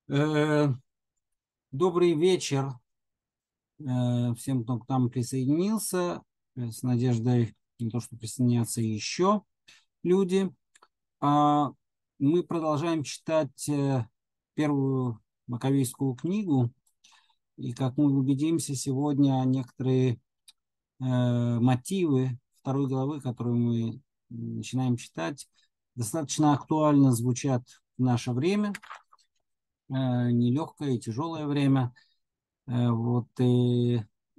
Э, Добрый вечер всем, кто к нам присоединился. С надеждой на то, что присоединятся еще люди. А Мы продолжаем читать первую Маковейскую книгу. И, как мы убедимся, сегодня некоторые мотивы второй главы, которую мы начинаем читать, достаточно актуально звучат в наше время. Нелегкое и тяжелое время. Вот и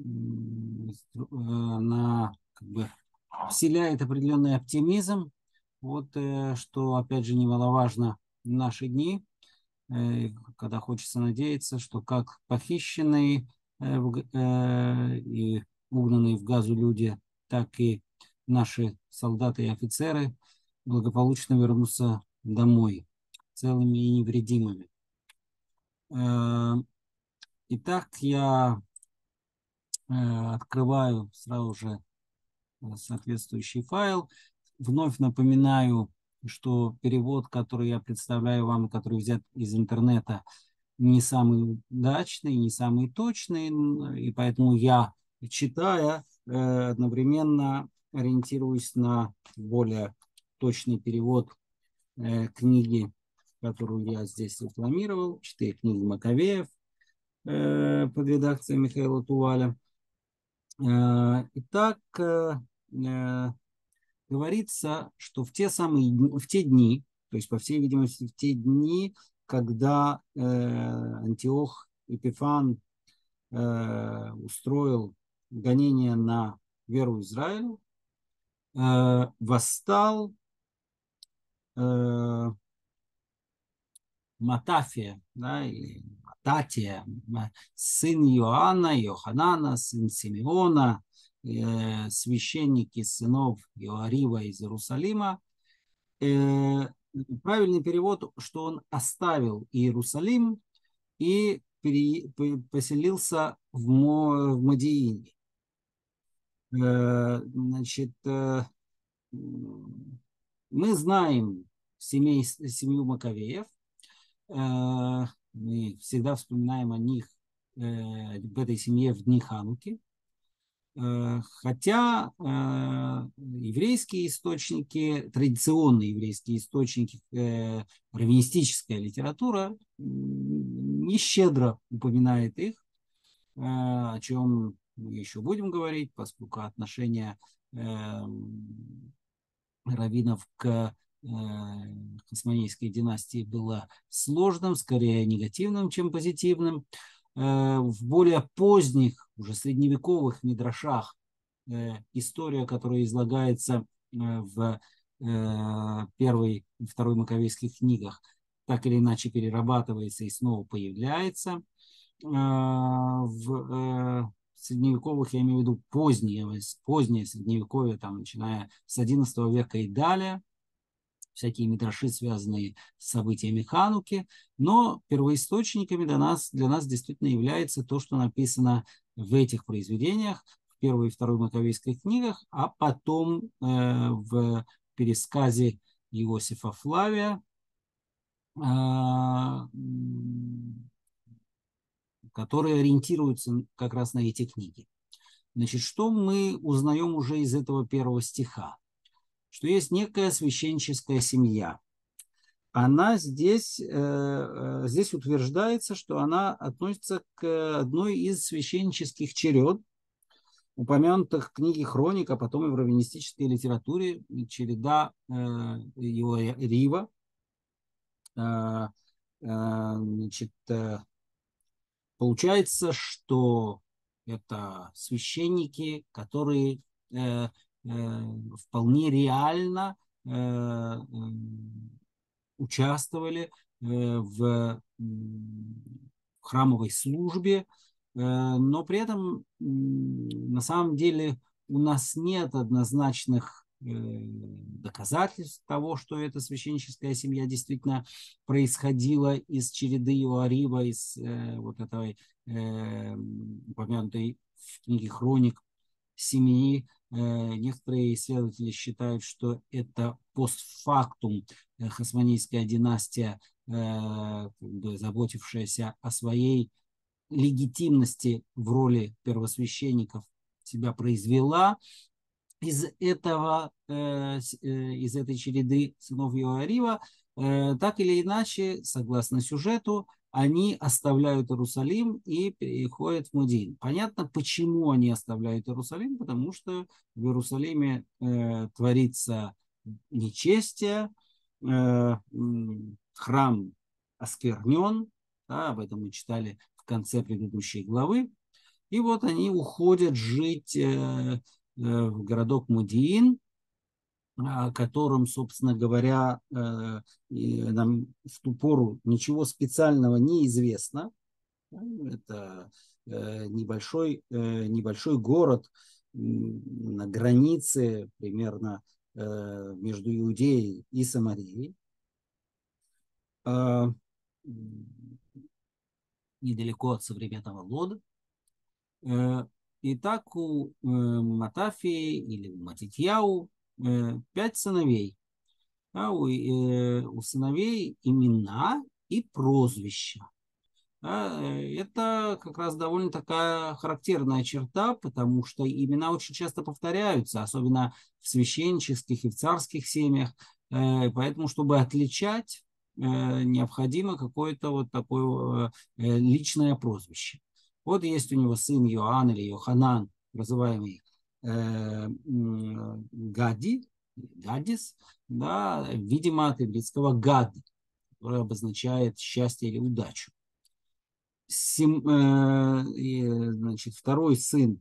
она как бы вселяет определенный оптимизм, вот что опять же немаловажно в наши дни, когда хочется надеяться, что как похищенные и угнанные в Газу люди, так и наши солдаты и офицеры благополучно вернутся домой целыми и невредимыми. Э, Итак, я открываю сразу же соответствующий файл. Вновь напоминаю, что перевод, который я представляю вам, который взят из интернета, не самый удачный, не самый точный, и поэтому я, читая, одновременно ориентируюсь на более точный перевод книги, которую я здесь рекламировал, 4 книги Маковеев под редакцией Михаила Туваля. Итак, говорится, что в те дни, то есть, по всей видимости, в те дни, когда Антиох Эпифан устроил гонение на веру Израиля, восстал э, Матафия, да, или Мататия, сын Иоанна, Йоханана, сын Симеона, священники сынов Иоарива из Иерусалима. Э, Правильный перевод, что он оставил Иерусалим и поселился в Мадиине. Значит, мы знаем семью Маковеев. Мы всегда вспоминаем о них, об этой семье в дни Хануки. Хотя еврейские источники, традиционные еврейские источники, раввинистическая литература не щедро упоминает их, о чем мы еще будем говорить, поскольку отношение раввинов к хасмонейской династии было сложным, скорее негативным, чем позитивным. В более поздних, уже средневековых мидрашах история, которая излагается в первой и второй Маковейских книгах, так или иначе перерабатывается и снова появляется. В средневековых, я имею в виду позднее средневековье, там, начиная с XI века и далее, всякие мидраши, связанные с событиями Хануки, но первоисточниками для нас действительно является то, что написано в этих произведениях, в первой и второй Маковейской книгах, а потом в пересказе Иосифа Флавия, которые ориентируются как раз на эти книги. Значит, что мы узнаем уже из этого первого стиха? Что есть некая священническая семья. Она здесь утверждается, что она относится к одной из священнических черед, упомянутых в книге «Хроник», а потом и в раввинистической литературе, череда его Рива. Значит, получается, что это священники, которые вполне реально участвовали в храмовой службе, но при этом на самом деле у нас нет однозначных доказательств того, что эта священническая семья действительно происходила из череды Иоарива, из вот этой упомянутой в книге «Хроник» семьи. Некоторые исследователи считают, что это постфактум хасмонейская династия как бы заботившаяся о своей легитимности в роли первосвященников, себя произвела из из этой череды сынов Иоарива, так или иначе, согласно сюжету, они оставляют Иерусалим и переходят в Модин. Понятно, почему они оставляют Иерусалим, потому что в Иерусалиме творится нечестие, храм осквернен, да, об этом мы читали в конце предыдущей главы, и вот они уходят жить в городок Мудиин, о котором, собственно говоря, нам в ту пору ничего специального не известно. Это небольшой город на границе примерно между Иудеей и Самарией. Недалеко от современного Лода. И так у Матафии или у Матитьяу 5 сыновей. Да, у сыновей имена и прозвища. Да, это как раз довольно такая характерная черта, потому что имена очень часто повторяются, особенно в священнических и в царских семьях. Поэтому, чтобы отличать, необходимо какое-то вот такое личное прозвище. Вот есть у него сын Иоанн или Йоханан, называемый Гадис, да, видимо, от еврейского гад, который обозначает счастье или удачу. Значит, второй сын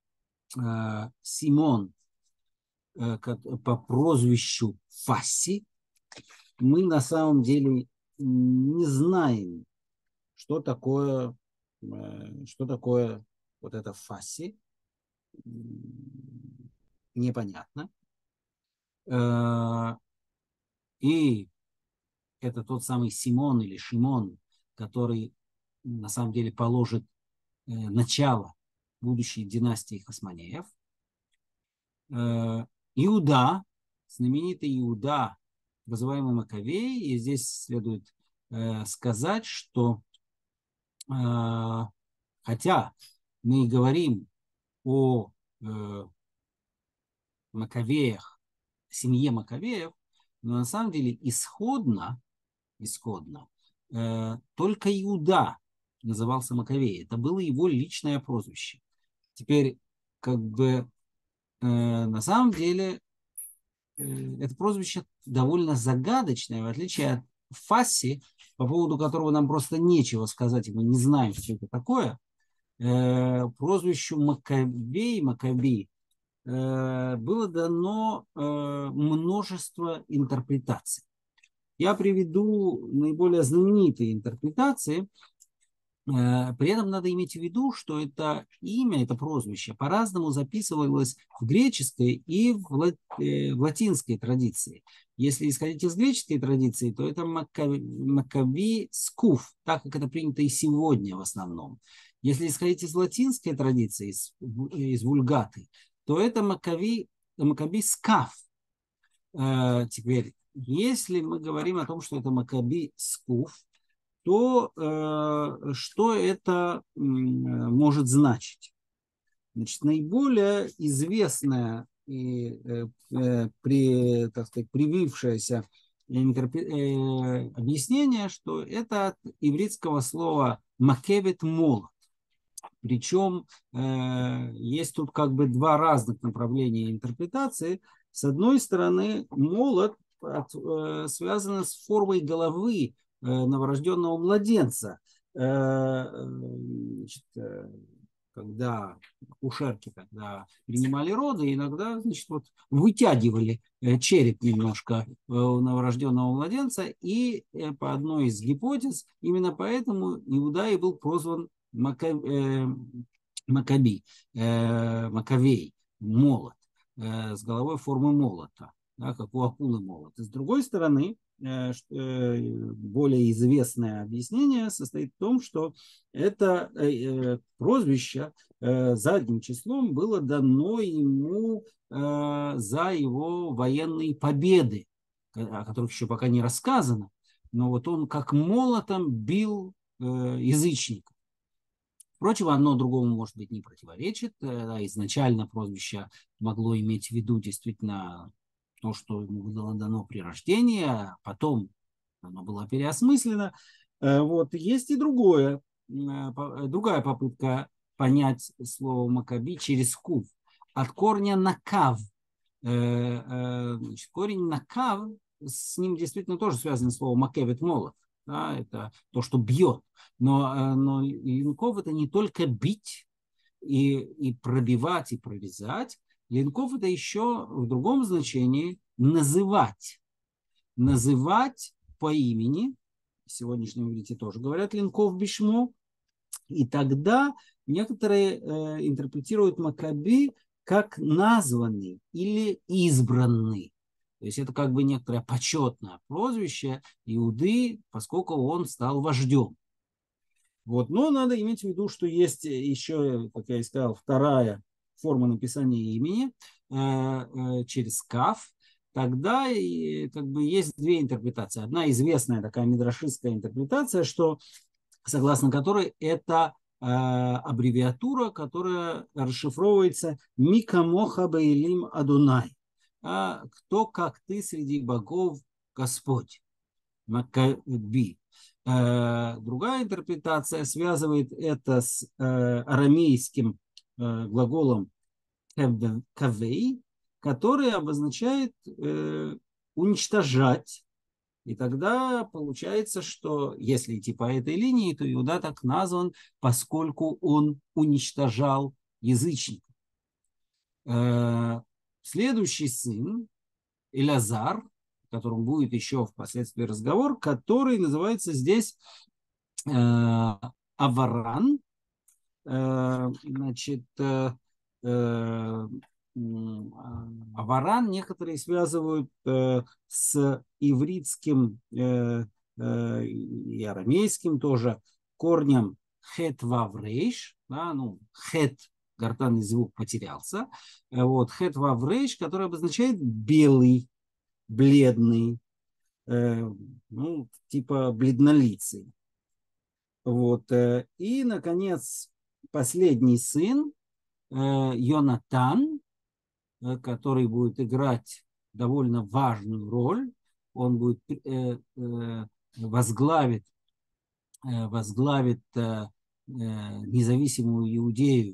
Симон по прозвищу Фасси. Мы на самом деле не знаем, что такое вот это Фасси. Непонятно. И это тот самый Симон или Шимон, который на самом деле положит начало будущей династии Хасмонеев. Иуда, знаменитый Иуда, называемый Маковей, и здесь следует сказать, что хотя мы говорим о Маковеях, семье Маковеев, но на самом деле исходно только Иуда назывался Маковей. Это было его личное прозвище. Теперь, как бы, на самом деле, это прозвище довольно загадочное, в отличие от Фасси, по поводу которого нам просто нечего сказать, и мы не знаем, что это такое. Прозвищу Макаби было дано множество интерпретаций. Я приведу наиболее знаменитые интерпретации. При этом надо иметь в виду, что это имя, это прозвище по-разному записывалось в греческой и в латинской традиции. Если исходить из греческой традиции, то это Макаби Скуф, так как это принято и сегодня в основном. Если исходить из латинской традиции, из вульгаты, то это Макаби Скаф. Теперь, если мы говорим о том, что это Макаби Скуф, то что это может значить? Значит, наиболее известное и так сказать, привившееся объяснение, что это от ивритского слова «макевет молот». Причем есть тут как бы два разных направления интерпретации. С одной стороны, молот связан с формой головы новорожденного младенца. Значит, когда акушерки принимали роды, иногда, значит, вот вытягивали череп немножко у новорожденного младенца, и по одной из гипотез именно поэтому Иуда и был прозван Маковей, молот, с головой формы молота, да, как у акулы молот. И с другой стороны, более известное объяснение состоит в том, что это прозвище задним числом было дано ему за его военные победы, о которых еще пока не рассказано. но вот он как молотом бил язычников. Впрочем, одно другому, может быть, не противоречит. Изначально прозвище могло иметь в виду действительно то, что ему было дано при рождении, а потом оно было переосмыслено. Вот. Есть и другая попытка понять слово Макаби через кув. От корня накав. Значит, корень накав, с ним действительно тоже связано слово макевит молот. Да, это то, что бьет. Но линков это не только бить и пробивать, и прорезать. Линков это еще в другом значении называть. Называть по имени. В сегодняшнем иврите тоже говорят линков бишмо. И тогда некоторые интерпретируют Макаби как названный или избранный. То есть это как бы некоторое почетное прозвище Иуды, поскольку он стал вождем. Вот. Но надо иметь в виду, что есть еще, как я и сказал, вторая форма написания имени через каф. Тогда как бы есть две интерпретации. Одна известная такая мидрашистская интерпретация, что согласно которой это аббревиатура, которая расшифровывается «Микамоха баилим Адунай». Кто, как ты, среди богов Господь. Макаби. Другая интерпретация связывает это с арамейским глаголом кавей, который обозначает уничтожать. И тогда получается, что если идти по этой линии, то Иуда так назван, поскольку он уничтожал язычников. Следующий сын, Элязар, о котором будет еще впоследствии разговор, который называется здесь Аваран. Значит, Аваран некоторые связывают с ивритским и арамейским тоже корнем хет ваврейш, да, ну, хет, гортанный звук потерялся, вот, хет ваврейш, который обозначает белый, бледный, ну, типа бледнолицый. Вот, и, наконец, последний сын, Йонатан, который будет играть довольно важную роль. Он будет возглавит независимую Иудею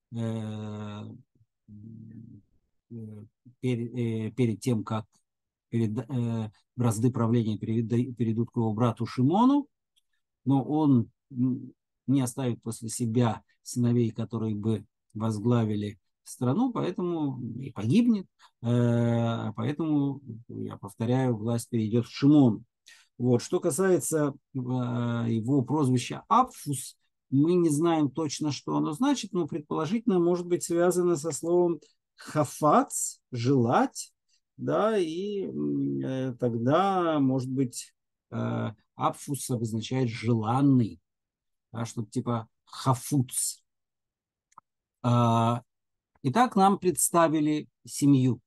перед тем, как бразды правления перейдут к его брату Шимону, но он не оставит после себя сыновей, которые бы возглавили страну, поэтому и погибнет. Поэтому, я повторяю, власть перейдет к Шимону. Вот. Что касается его прозвища Апфус, мы не знаем точно, что оно значит, но предположительно может быть связано со словом хафац, желать, да, и тогда, может быть, Апфус обозначает желанный, да, что-то типа хафуц. Итак, нам представили семью.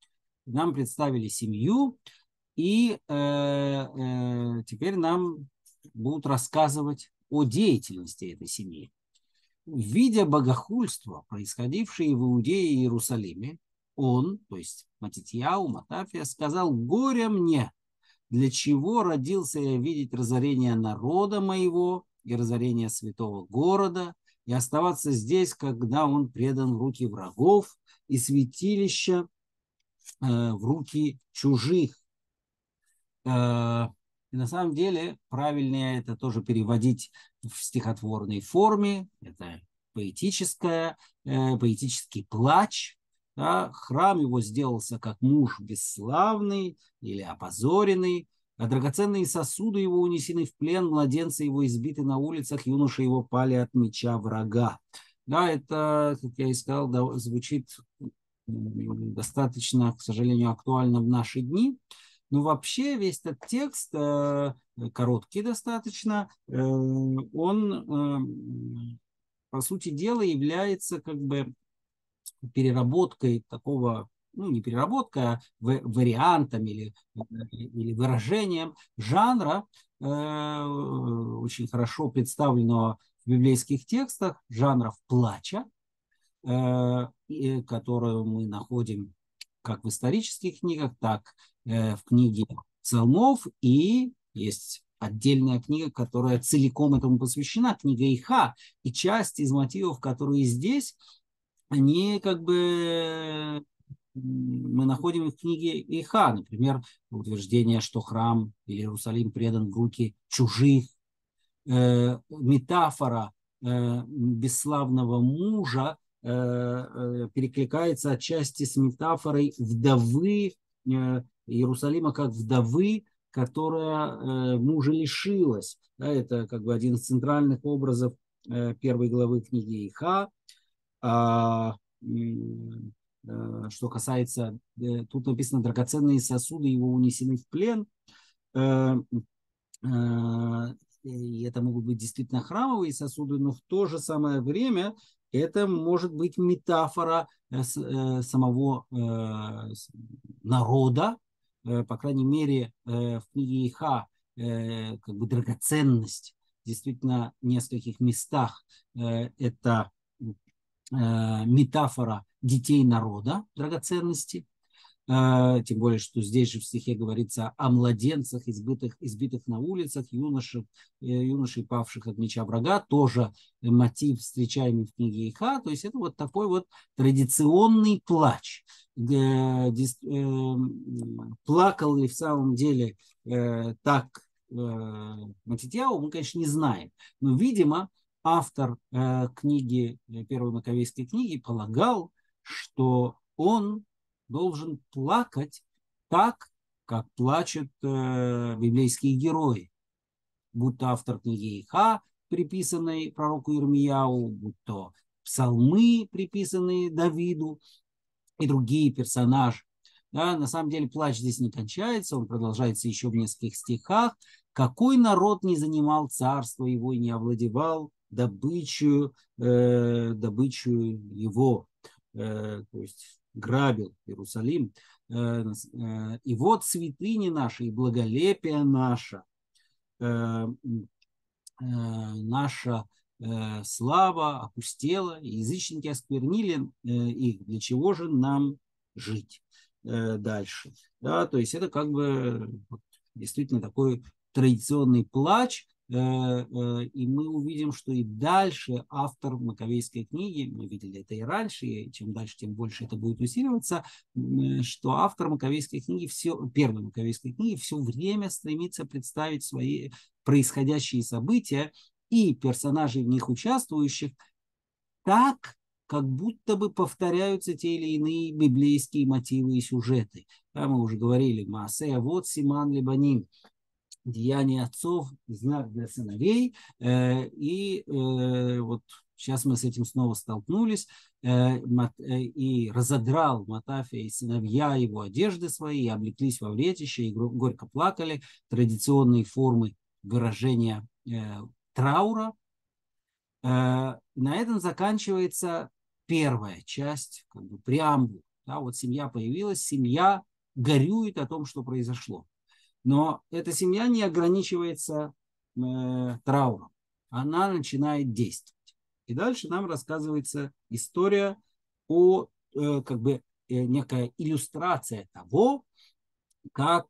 И теперь нам будут рассказывать о деятельности этой семьи. Видя богохульство, происходившее в Иудее и Иерусалиме, он, то есть Матитьяу, Матафия, сказал: «Горе мне! Для чего родился я видеть разорение народа моего и разорение святого города, и оставаться здесь, когда он предан в руки врагов и святилища в руки чужих». И на самом деле правильнее это тоже переводить в стихотворной форме. Это поэтический плач. Да? Храм его сделался как муж бесславный или опозоренный, а драгоценные сосуды его унесены в плен, младенцы его избиты на улицах, юноши его пали от меча врага. Да, это, как я и сказал, звучит достаточно, к сожалению, актуально в наши дни. Но вообще весь этот текст, короткий достаточно, он, по сути дела, является как бы переработкой такого ну, не переработкой, а вариантом или выражением жанра, очень хорошо представленного в библейских текстах, жанров плача, которую мы находим как в исторических книгах, так в книге Псалмов, и есть отдельная книга, которая целиком этому посвящена, книга Иха, и часть из мотивов, которые здесь, они как бы мы находим их в книге Иха, например, утверждение, что храм или Иерусалим предан в руки чужих, метафора бесславного мужа перекликается отчасти с метафорой вдовы Иерусалима как вдовы, которая мужа лишилась. Да, это как бы один из центральных образов первой главы книги Иха. Что касается, тут написано, драгоценные сосуды его унесены в плен. И это могут быть действительно храмовые сосуды, но в то же самое время это может быть метафора самого народа, по крайней мере, в книге Иха как бы драгоценность действительно в нескольких местах это метафора детей народа, драгоценности. Тем более, что здесь же в стихе говорится о младенцах, избитых на улицах, юношей, павших от меча врага, тоже мотив, встречаемый в книге Иха. То есть это вот такой вот традиционный плач. Плакал ли в самом деле так Матитьяу, мы, конечно, не знаем. Но, видимо, автор книги, первой Маковейской книги, полагал, что он должен плакать так, как плачут библейские герои. Будь то автор книги Иха, приписанной пророку Ирмияу, будь то псалмы, приписанные Давиду, и другие персонажи. Да, на самом деле плач здесь не кончается, он продолжается еще в нескольких стихах. «Какой народ не занимал царство его и не овладевал добычу его», то есть грабил Иерусалим. «И вот святыни наши, и благолепие наше, наша слава опустела, и язычники осквернили их. Для чего же нам жить дальше?» Да, то есть это как бы действительно такой традиционный плач, и мы увидим, что и дальше автор Маковейской книги, мы видели это и раньше, и чем дальше, тем больше это будет усиливаться, что автор Маковейской книги, первой Маковейской книги все время стремится представить свои происходящие события и персонажей в них участвующих так, как будто бы повторяются те или иные библейские мотивы и сюжеты. Да, мы уже говорили, Маасея вот Симан Лебаним, деяния отцов, знак для сыновей. И вот сейчас мы с этим снова столкнулись. И разодрал Матафия и сыновья его одежды свои, и облеклись во вретище, и горько плакали. Традиционные формы выражения траура. На этом заканчивается первая часть, как бы преамбула. Да, вот семья появилась, семья горюет о том, что произошло. Но эта семья не ограничивается трауром. Она начинает действовать. И дальше нам рассказывается история о как бы некая иллюстрация того, как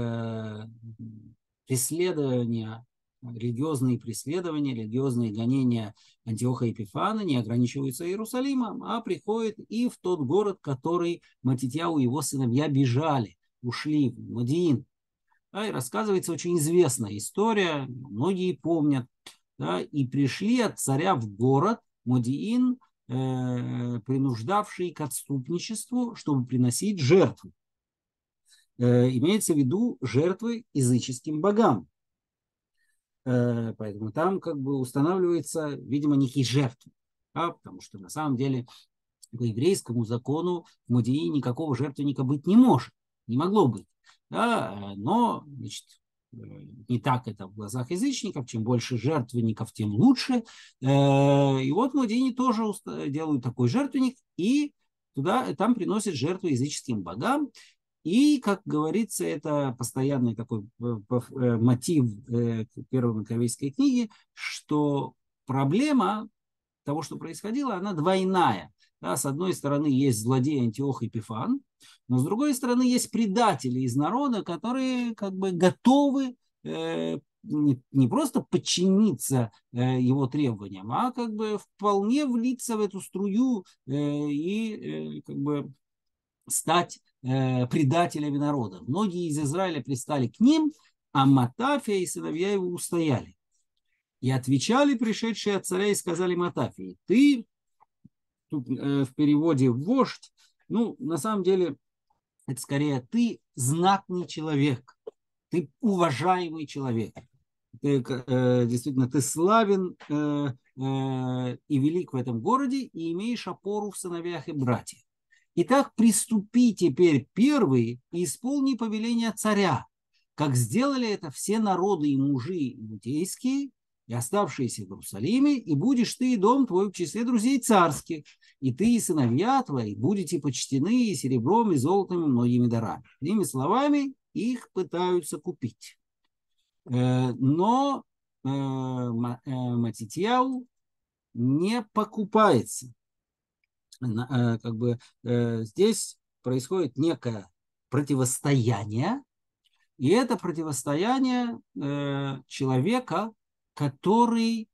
религиозные преследования, религиозные гонения Антиоха Епифана не ограничиваются Иерусалимом, а приходят и в тот город, который Матитьяу и его сыновья бежали, ушли в Модиин. Да, и рассказывается очень известная история, многие помнят, да, и пришли от царя в город Модиин, принуждавший к отступничеству, чтобы приносить жертву. Имеется в виду жертвы языческим богам. Поэтому там как бы устанавливается, видимо, некий жертвы, да, потому что на самом деле по еврейскому закону в Модиине никакого жертвенника быть не может, не могло быть. Да, но, значит, не так это в глазах язычников, чем больше жертвенников, тем лучше. И вот в Модиине тоже делают такой жертвенник, и там приносят жертву языческим богам. И, как говорится, это постоянный такой мотив первой Маковейской книги, что проблема того, что происходило, она двойная. Да, с одной стороны, есть злодей Антиох Эпифан, но с другой стороны, есть предатели из народа, которые как бы готовы не просто подчиниться его требованиям, а как бы вполне влиться в эту струю и как бы стать предателями народа. Многие из Израиля пристали к ним, а Матафия и сыновья его устояли. И отвечали пришедшие от царя и сказали Матафии: ты, тут в переводе вождь, ну, на самом деле, это скорее ты знатный человек, ты уважаемый человек. Ты, действительно, ты славен и велик в этом городе, и имеешь опору в сыновьях и братьях. Итак, приступи теперь первый и исполни повеление царя, как сделали это все народы и мужи иудейские, и оставшиеся в Иерусалиме, и будешь ты и дом твой в числе друзей царских, и ты и сыновья твои будете почтены и серебром, и золотом, и многими дарами. Иными словами, их пытаются купить. Но Матитьяу не покупается. Как бы здесь происходит некое противостояние, и это противостояние человека, который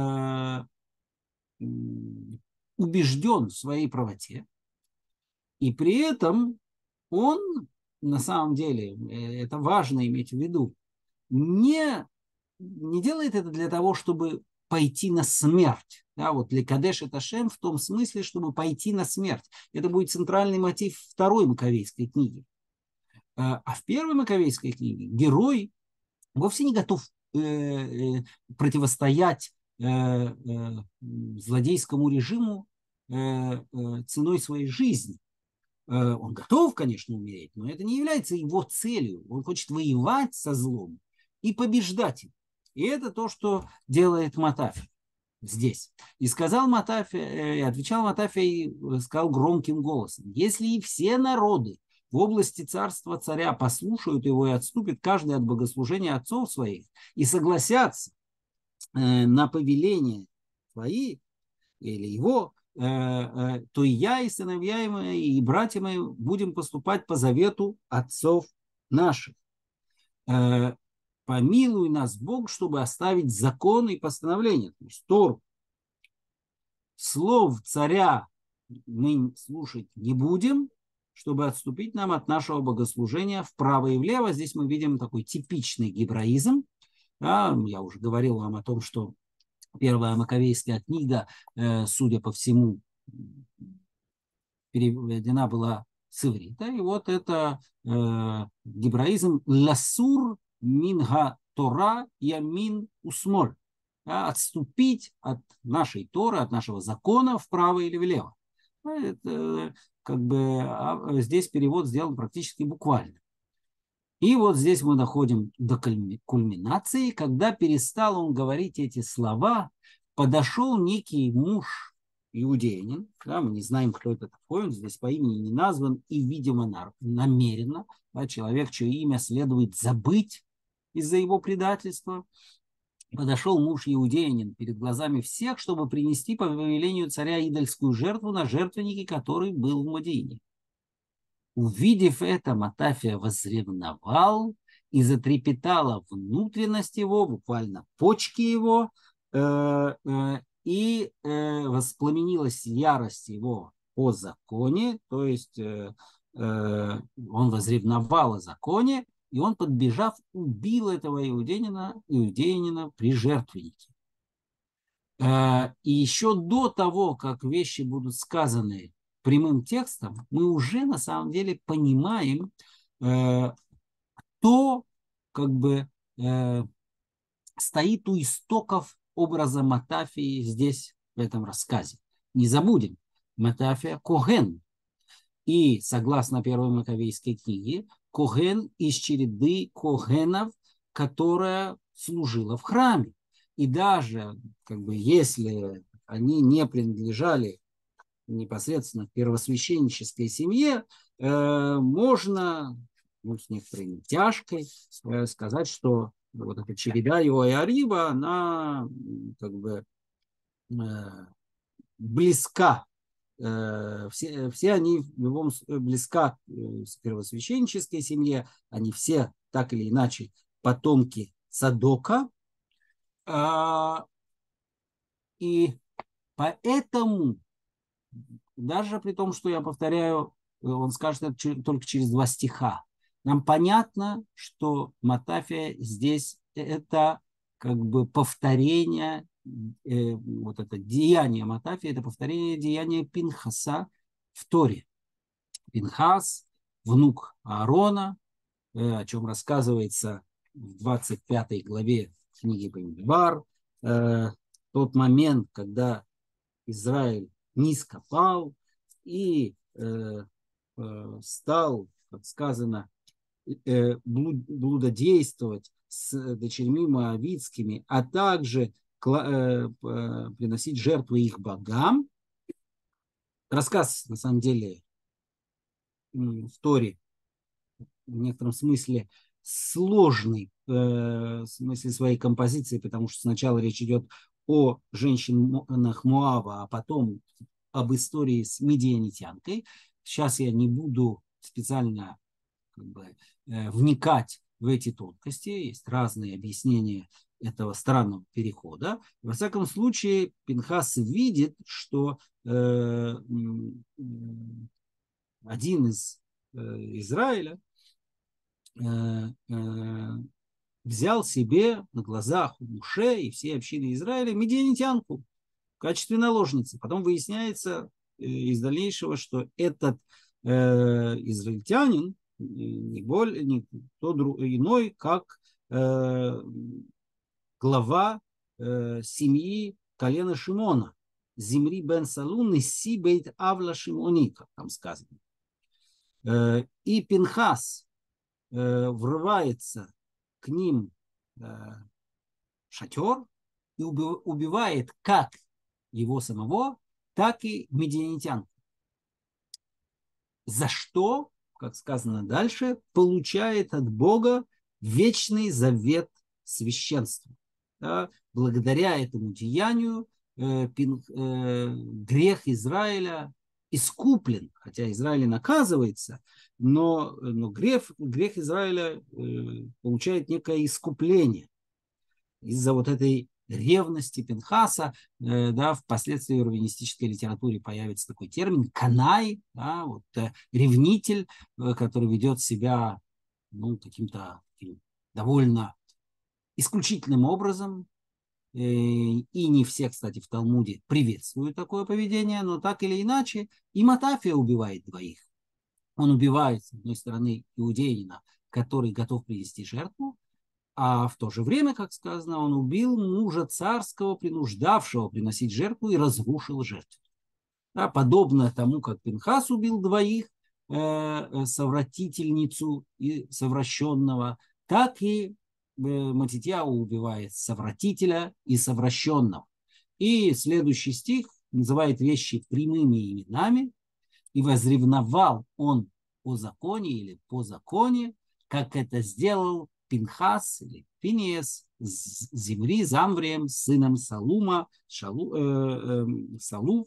убежден в своей правоте, и при этом он, на самом деле, это важно иметь в виду, не делает это для того, чтобы пойти на смерть. Да, вот Лекадеш это Шем в том смысле, чтобы пойти на смерть. Это будет центральный мотив второй Маковейской книги. А в первой Маковейской книге герой вовсе не готов противостоять злодейскому режиму ценой своей жизни. Он готов, конечно, умереть, но это не является его целью. Он хочет воевать со злом и побеждать его. И это то, что делает Матафия здесь. И сказал Матафия, и отвечал Матафия и сказал громким голосом: если и все народы в области царства царя послушают его и отступят каждый от богослужения отцов своих и согласятся на повеление твои или его, то и я, и сыновья мои, и братья мои будем поступать по завету отцов наших. Помилуй нас, Бог, чтобы оставить законы и постановления, то есть Тору. Слов царя мы слушать не будем, чтобы отступить нам от нашего богослужения вправо и влево. Здесь мы видим такой типичный гебраизм. Да, я уже говорил вам о том, что первая Маковейская книга, судя по всему, переведена была с иврита. И вот это гебраизм «ласур минга Тора ямин усмоль». Отступить от нашей Торы, от нашего закона вправо или влево. Это, как бы, здесь перевод сделан практически буквально. И вот здесь мы доходим до кульминации, когда перестал он говорить эти слова, подошел некий муж иудеянин, да, мы не знаем, кто это такой, он здесь по имени не назван, и, видимо, намеренно, да, человек, чье имя следует забыть из-за его предательства. Подошел муж иудеянин перед глазами всех, чтобы принести по повелению царя идольскую жертву на жертвеннике, который был в Модиине. Увидев это, Матафия возревновал и затрепетала внутренность его, буквально почки его, и воспламенилась ярость его о законе, то есть он возревновал о законе, и он, подбежав, убил этого иудеянина при жертвеннике. И еще до того, как вещи будут сказаны прямым текстом, мы уже на самом деле понимаем, кто как бы стоит у истоков образа Матафии здесь, в этом рассказе. Не забудем, Матафия Коген. И согласно первой Маковейской книге, Коген из череды Когенов, которая служила в храме. И даже как бы, если они не принадлежали непосредственно в первосвященнической семье, можно, ну, с некоторой натяжкой сказать, что вот эта череда Иоиариба, она как бы близка. Все они в любом близка с первосвященнической семье, они все так или иначе потомки Цадока, и поэтому даже при том, что я повторяю, он скажет это только через 2 стиха, нам понятно, что Матафия здесь это как бы повторение, вот это деяние Матафии, это повторение деяния Пинхаса в Торе. Пинхас, внук Аарона, о чем рассказывается в 25 главе книги Бамидбар, тот момент, когда Израиль низко пал и стал, как сказано, блудодействовать с дочерьми моавитскими, а также приносить жертвы их богам. Рассказ, на самом деле, в Торе в некотором смысле сложный в смысле своей композиции, потому что сначала речь идет о женщинах Моава, а потом об истории с медианитянкой. Сейчас я не буду специально как бы вникать в эти тонкости. Есть разные объяснения этого странного перехода. Во всяком случае, Пинхас видит, что один из Израиля взял себе на глазах у Муше и всей общины Израиля медианитянку в качестве наложницы. Потом выясняется из дальнейшего, что этот израильтянин не кто иной, как глава семьи колена Шимона, Зимри бен Салун, Неси бейт Авла Шимони, как там сказано. И Пинхас врывается к ним в шатер и убивает как его самого, так и медианитянку. За что, как сказано дальше, получает от Бога вечный завет священства. Да? Благодаря этому деянию грех Израиля искуплен, хотя Израиль наказывается, но грех Израиля получает некое искупление из-за вот этой ревности Пинхаса. Да, впоследствии в раввинистической литературе появится такой термин канай, да, вот, ревнитель, который ведет себя каким-то довольно исключительным образом. И не все, кстати, в Талмуде приветствуют такое поведение, но так или иначе и Матафия убивает двоих. Он убивает, с одной стороны, иудеина, который готов принести жертву, а в то же время, как сказано, он убил мужа царского, принуждавшего приносить жертву, и разрушил жертву. Да, подобно тому, как Пинхас убил двоих, совратительницу и совращенного, так и Матитьяу убивает совратителя и совращенного. И следующий стих называет вещи прямыми именами. И возревновал он о законе или по законе, как это сделал Пинхас или Финиес с Зимри, Замврием, сыном Салума, Салу.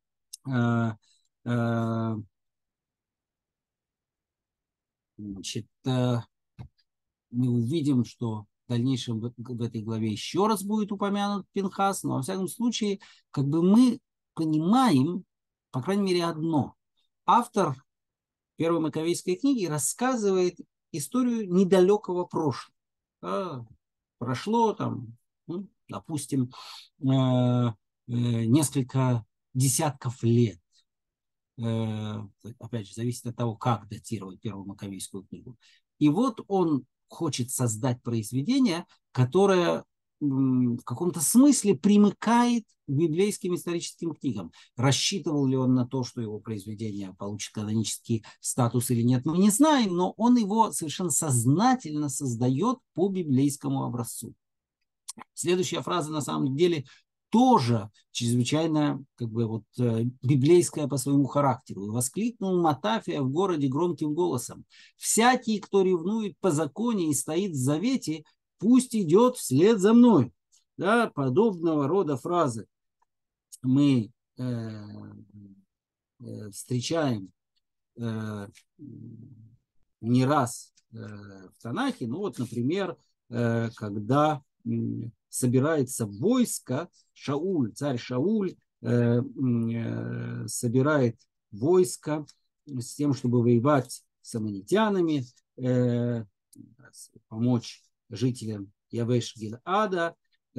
Значит, мы увидим, что в дальнейшем в этой главе еще раз будет упомянут Пинхас, но во всяком случае, как бы мы понимаем, по крайней мере, одно. Автор Первой Маковейской книги рассказывает историю недалекого прошлого. Прошло там, допустим, несколько десятков лет. Опять же, зависит от того, как датировать Первую Маковейскую книгу. И вот он хочет создать произведение, которое в каком-то смысле примыкает к библейским историческим книгам. Рассчитывал ли он на то, что его произведение получит канонический статус или нет, мы не знаем, но он его совершенно сознательно создает по библейскому образцу. Следующая фраза на самом деле тоже чрезвычайно как бы вот библейская по своему характеру. Воскликнул Матафия в городе громким голосом: «Всякий, кто ревнует по законе и стоит в завете, пусть идет вслед за мной». Да, подобного рода фразы мы встречаем не раз в Танахе. Ну вот, например, когда собирается войско, царь Шауль собирает войско с тем, чтобы воевать с аммонитянами, помочь жителям Явеш-Гил'ада,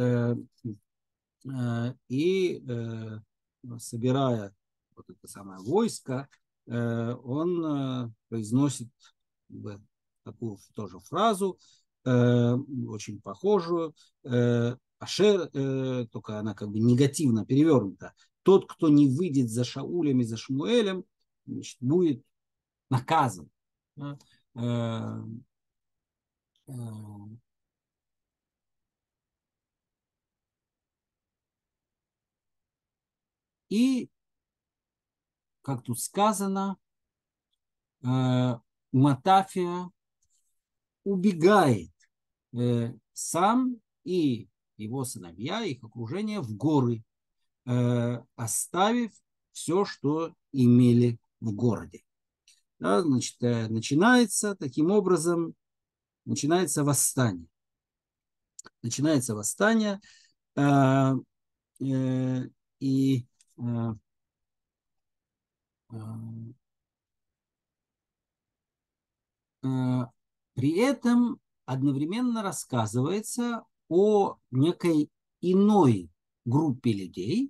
и собирая вот это самое войско, он произносит такую тоже фразу, очень похожую, Ашер, только она как бы негативно перевернута: тот, кто не выйдет за Шаулем и за Шмуэлем, значит, будет наказан. И, как тут сказано, Матафия убегает сам и его сыновья, их окружение в горы, оставив все, что имели в городе. Да, значит, начинается таким образом, начинается восстание. Начинается восстание, и при этом одновременно рассказывается о некой иной группе людей,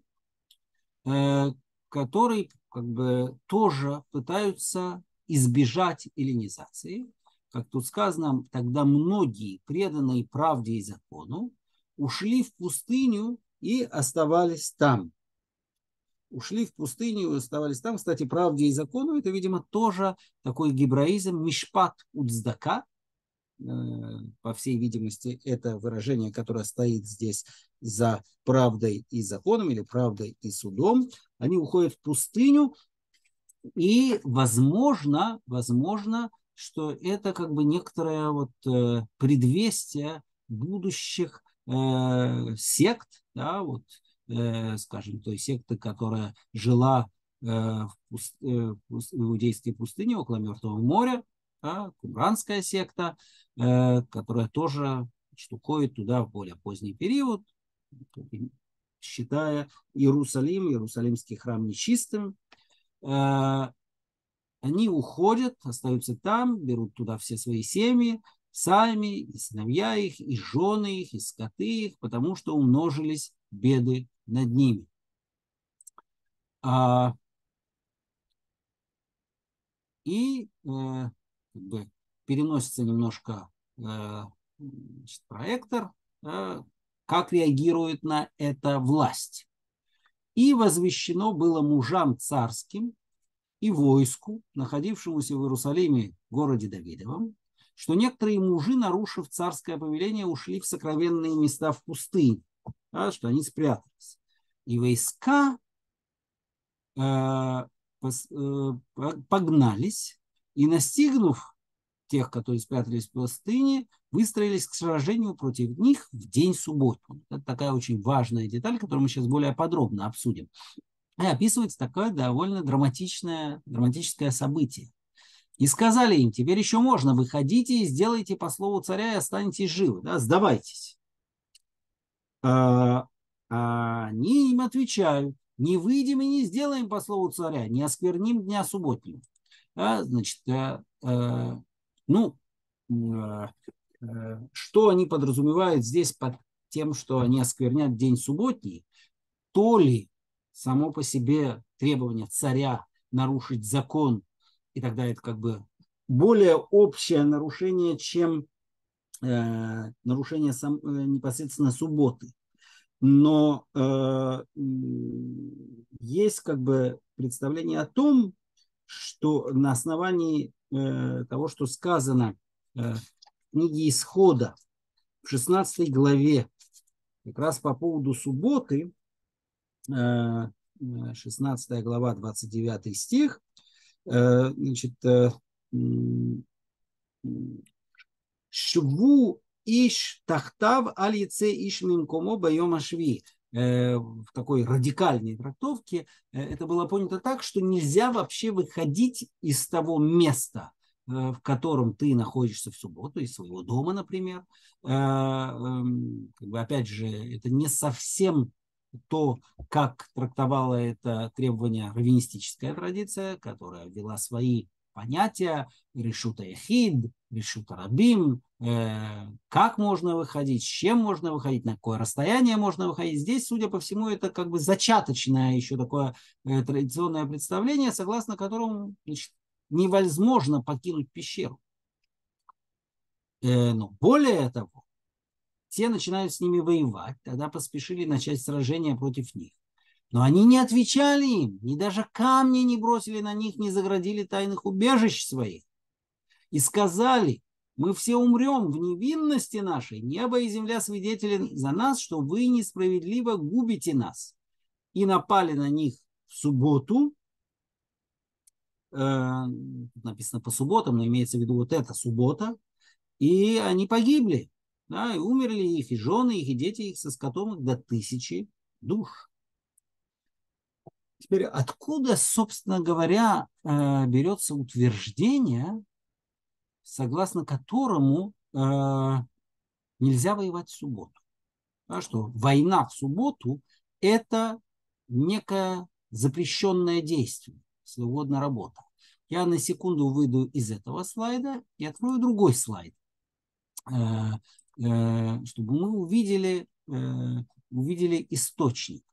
которые как бы тоже пытаются избежать эллинизации. Как тут сказано, тогда многие, преданные правде и закону, ушли в пустыню и оставались там. Ушли в пустыню и оставались там. Кстати, правде и закону — это, видимо, тоже такой гебраизм, мишпат уцдака. По всей видимости, это выражение, которое стоит здесь за правдой и законом, или правдой и судом. Они уходят в пустыню, и возможно, что это как бы некоторое вот предвестие будущих сект, да, вот, скажем, той секты, которая жила в иудейской пустыне около Мертвого моря, да, кумранская секта, которая тоже уходит туда в более поздний период, считая Иерусалимский храм нечистым. Они уходят, остаются там, берут туда все свои семьи, сами, и сыновья их, и жены их, и скоты их, потому что умножились беды над ними. И как бы переносится немножко проектор, как реагирует на это власть. «И возвещено было мужам царским и войску, находившемуся в Иерусалиме, городе Давидовом, что некоторые мужи, нарушив царское повеление, ушли в сокровенные места в пустыне, да, что они спрятались. И войска погнались, и, настигнув тех, которые спрятались в пустыне, выстроились к сражению против них в день субботний». Это такая очень важная деталь, которую мы сейчас более подробно обсудим. И описывается такое довольно драматическое событие. «И сказали им: теперь еще можно, выходите и сделайте по слову царя, и останетесь живы, да, сдавайтесь». Они им отвечают: не выйдем и не сделаем по слову царя, не оскверним дня субботнего. Значит, что они подразумевают здесь под тем, что они осквернят день субботний? То ли само по себе требование царя нарушить закон, и тогда это как бы более общее нарушение, чем нарушение непосредственно субботы. Но есть как бы представление о том, что на основании того, что сказано в книге Исхода в 16 главе, как раз по поводу субботы, 16 глава, 29 стих. Значит, Шву иш тахтав аль яце иш минкомо байом ашви. В такой радикальной трактовке это было понято так, что нельзя вообще выходить из того места, в котором ты находишься в субботу, из своего дома, например. Опять же, это не совсем то, как трактовала это требование раввинистическая традиция, которая ввела свои понятия, решута яхид, решута рабим, как можно выходить, с чем можно выходить, на какое расстояние можно выходить. Здесь, судя по всему, это как бы зачаточное еще такое традиционное представление, согласно которому, значит, невозможно покинуть пещеру. Но более того, те начинают с ними воевать, тогда поспешили начать сражение против них. Но они не отвечали им, ни даже камни не бросили на них, не заградили тайных убежищ своих. И сказали: мы все умрем в невинности нашей, небо и земля свидетели за нас, что вы несправедливо губите нас. И напали на них в субботу, написано по субботам, но имеется в виду вот эта суббота, и они погибли, да, и умерли их, и жены их, и дети их со скотом их до 1000 душ. Теперь откуда, собственно говоря, берется утверждение, согласно которому нельзя воевать в субботу? Да, что война в субботу – это некое запрещенное действие, свободная работа. Я на секунду выйду из этого слайда и открою другой слайд, чтобы мы увидели источник.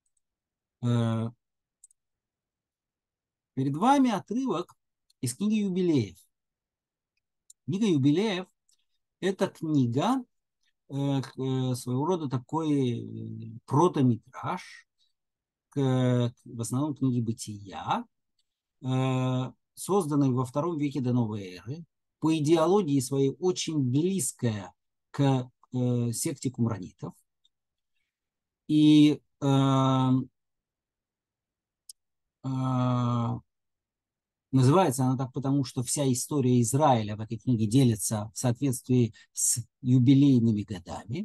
Перед вами отрывок из книги Юбилеев. Книга Юбилеев – это книга, своего рода такой протометраж, в основном книги Бытия, созданной во II веке до новой эры, по идеологии своей очень близкая к секте кумранитов. И называется она так, потому что вся история Израиля в этой книге делится в соответствии с юбилейными годами.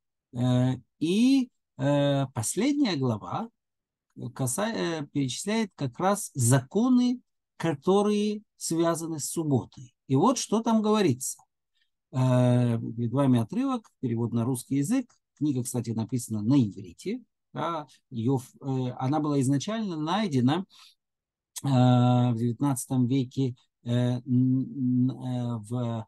И последняя глава перечисляет как раз законы, которые связаны с субботой. И вот что там говорится. Перед вами отрывок, перевод на русский язык. Книга, кстати, написана на иврите. Да, она была изначально найдена в XIX веке в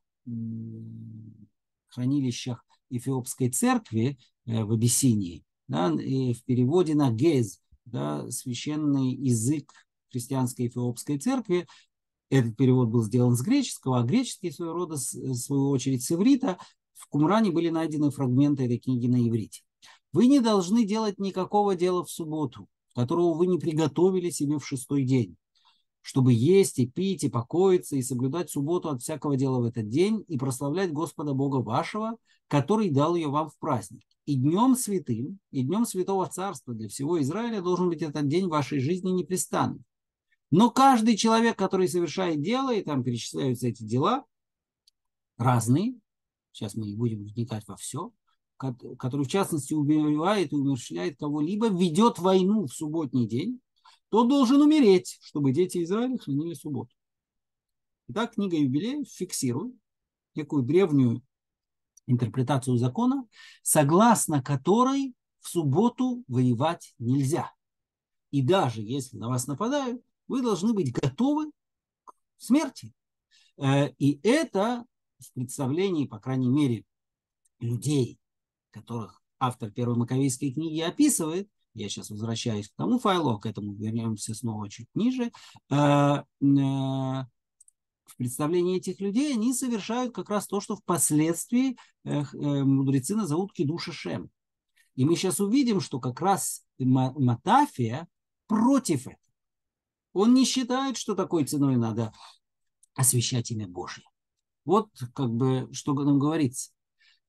хранилищах Эфиопской церкви в Абиссинии, да, и в переводе на гез, да, священный язык христианской Эфиопской церкви. Этот перевод был сделан с греческого, а греческий, в свою очередь, с иврита. В Кумране были найдены фрагменты этой книги на иврите. Вы не должны делать никакого дела в субботу, которого вы не приготовили себе в 6-й день, чтобы есть и пить, и покоиться, и соблюдать субботу от всякого дела в этот день, и прославлять Господа Бога вашего, который дал ее вам в праздник. И днем святым, и днем Святого Царства для всего Израиля должен быть этот день в вашей жизни непрестанным. Но каждый человек, который совершает дело, и там перечисляются эти дела, разные, сейчас мы не будем вникать во все, который в частности убивает и умерщвляет кого-либо, ведет войну в субботний день, тот должен умереть, чтобы дети Израиля хранили субботу. Итак, книга Юбилеев фиксирует некую древнюю интерпретацию закона, согласно которой в субботу воевать нельзя. И даже если на вас нападают, вы должны быть готовы к смерти. И это в представлении, по крайней мере, людей, которых автор Первой Маковейской книги описывает, я сейчас возвращаюсь к тому файлу, а к этому вернемся снова чуть ниже, в представлении этих людей они совершают как раз то, что впоследствии мудрецы назовут кидуш Ашем. И мы сейчас увидим, что как раз Матафия против этого. Он не считает, что такой ценой надо освящать имя Божье. Вот как бы что нам говорится.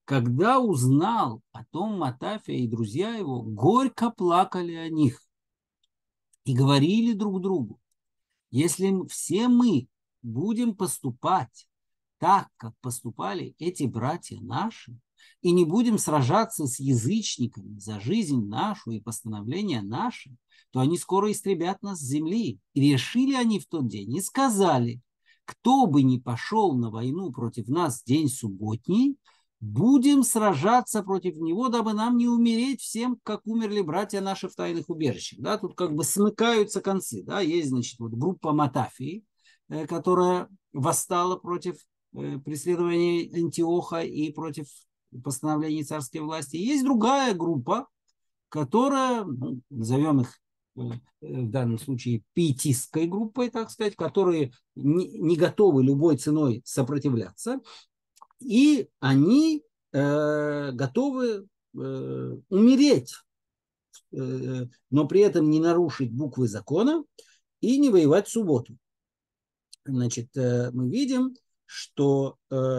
Когда узнал о том Матафия и друзья его, горько плакали о них и говорили друг другу: если все мы будем поступать так, как поступали эти братья наши, и не будем сражаться с язычниками за жизнь нашу и постановления наши, то они скоро истребят нас с земли. И решили они в тот день и сказали: кто бы ни пошел на войну против нас в день субботний, будем сражаться против него, дабы нам не умереть всем, как умерли братья наши в тайных убежищах. Да, тут как бы смыкаются концы. Да, есть, значит, вот группа Матафии, которая восстала против преследования Антиоха и против постановлений царской власти. Есть другая группа, которая, ну, назовем их в данном случае пиетистской группой, так сказать, которые не готовы любой ценой сопротивляться, и они готовы умереть, но при этом не нарушить буквы закона и не воевать в субботу. Значит, мы видим, что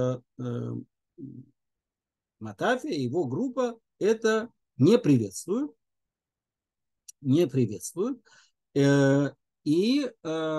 Матафия и его группа это не приветствуют, и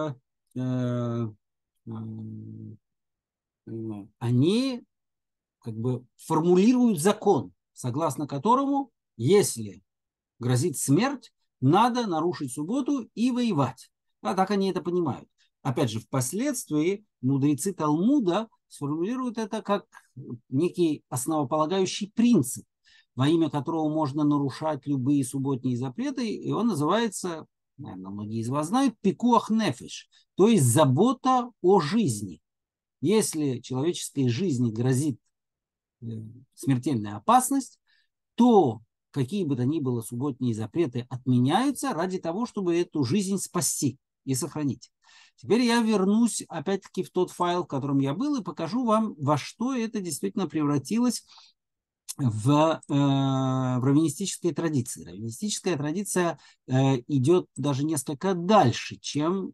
они как бы формулируют закон, согласно которому, если грозит смерть, надо нарушить субботу и воевать. А так они это понимают. Опять же, впоследствии мудрецы Талмуда сформулируют это как некий основополагающий принцип, во имя которого можно нарушать любые субботние запреты, и он называется, наверное, многие из вас знают, пикуах нефеш, то есть забота о жизни. Если человеческой жизни грозит смертельная опасность, то какие бы то ни было субботние запреты отменяются ради того, чтобы эту жизнь спасти и сохранить. Теперь я вернусь опять-таки в тот файл, в котором я был, и покажу вам, во что это действительно превратилось в раввинистической традиции. Раввинистическая традиция идет даже несколько дальше, чем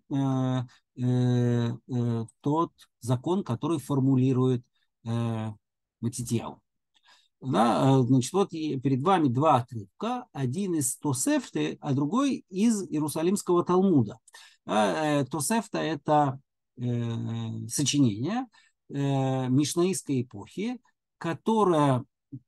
тот закон, который формулирует Матитьяу. Да, значит, вот перед вами два отрывка, один из Тосефты, а другой из Иерусалимского Талмуда. Тосефта – это сочинение мишнаистской эпохи, которое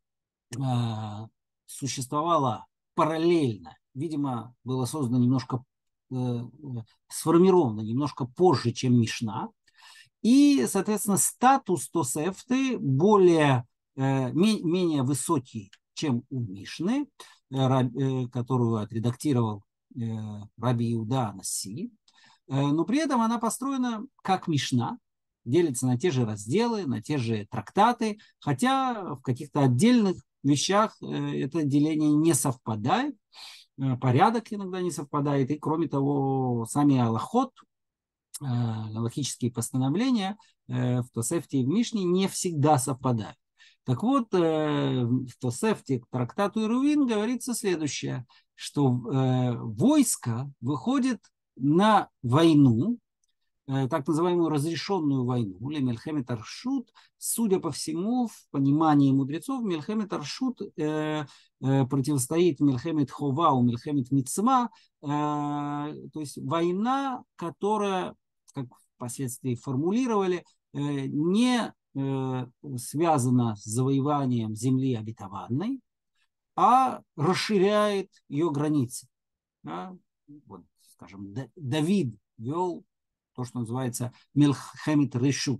существовало параллельно, видимо, было создано немножко, сформировано немножко позже, чем Мишна, и, соответственно, статус Тосефты менее высокий, чем у Мишны, которую отредактировал Раби Иуда Анаси, но при этом она построена как Мишна, делится на те же разделы, на те же трактаты, хотя в каких-то отдельных вещах это деление не совпадает, порядок иногда не совпадает, и кроме того, сами алахот, галахические постановления в Тосефте и в Мишне не всегда совпадают. Так вот, в Тосефте к трактату Ирувин говорится следующее, что войско выходит на войну, так называемую разрешенную войну, или Мельхемет Аршут, судя по всему, в понимании мудрецов, Мельхемет Аршут противостоит Мельхемет Хова, Мельхемет Мицма, то есть война, которая, как впоследствии формулировали, не связана с завоеванием земли обетованной, а расширяет ее границы. Да? Вот, скажем, Давид вел то, что называется Мельхемет Решут.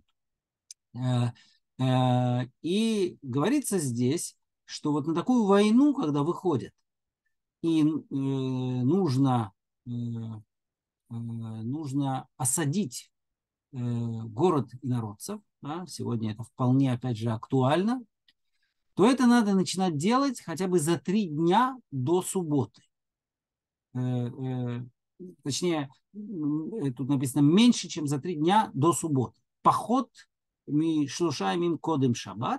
И говорится здесь, что вот на такую войну, когда выходят, и нужно осадить город инородцев, да, сегодня это вполне, опять же, актуально, то это надо начинать делать хотя бы за 3 дня до субботы. Точнее, тут написано меньше, чем за 3 дня до субботы. Поход шлуша мим кодем шаббат,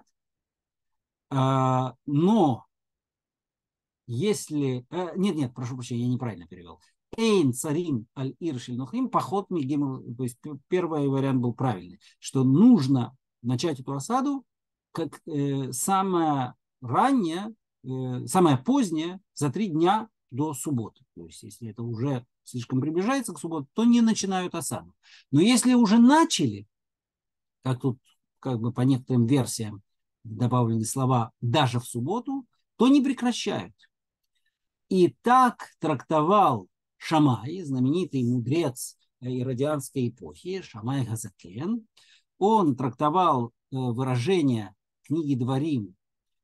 но если... Нет, прошу прощения, я неправильно перевел. Эйн царим аль иршель нохрим поход мигим. То есть первый вариант был правильный, что нужно начать эту осаду как самое раннее, самое позднее за 3 дня до субботы. То есть, если это уже слишком приближается к субботе, то не начинают осаду. Но если уже начали, как тут как бы по некоторым версиям добавлены слова «даже в субботу», то не прекращают. И так трактовал Шамай, знаменитый мудрец иродианской эпохи, Шамай Газакен. Он трактовал выражение книги Дворим,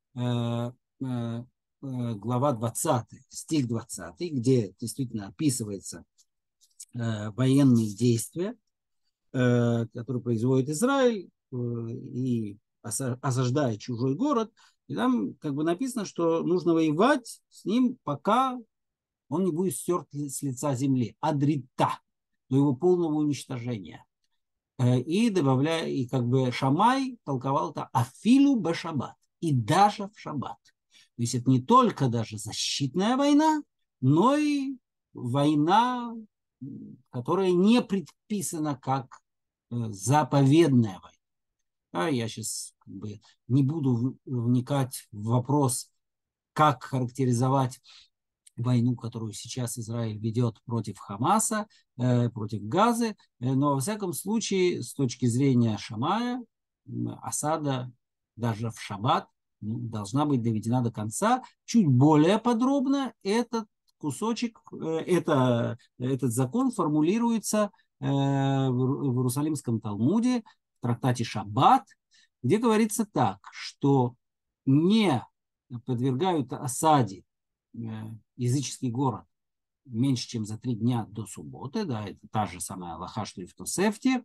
глава 20, стих 20, где действительно описывается военные действия, которые производит Израиль и осаждает чужой город. И там как бы написано, что нужно воевать с ним, пока он не будет стерт с лица земли. Адрита, до его полного уничтожения. И добавляя, и как бы Шамай толковал это афилу бешаббат, и даже в шаббат. То есть это не только даже защитная война, но и война, которая не предписана как заповедная война. Я сейчас как бы не буду вникать в вопрос, как характеризовать войну, которую сейчас Израиль ведет против Хамаса, против Газы, но во всяком случае, с точки зрения Шамая, осада даже в шаббат должна быть доведена до конца. Чуть более подробно этот кусочек, этот закон формулируется в Иерусалимском Талмуде, в трактате Шаббат, где говорится так, что не подвергают осаде языческий город меньше, чем за 3 дня до субботы, да, это та же самая алаха, что и в Тосефте.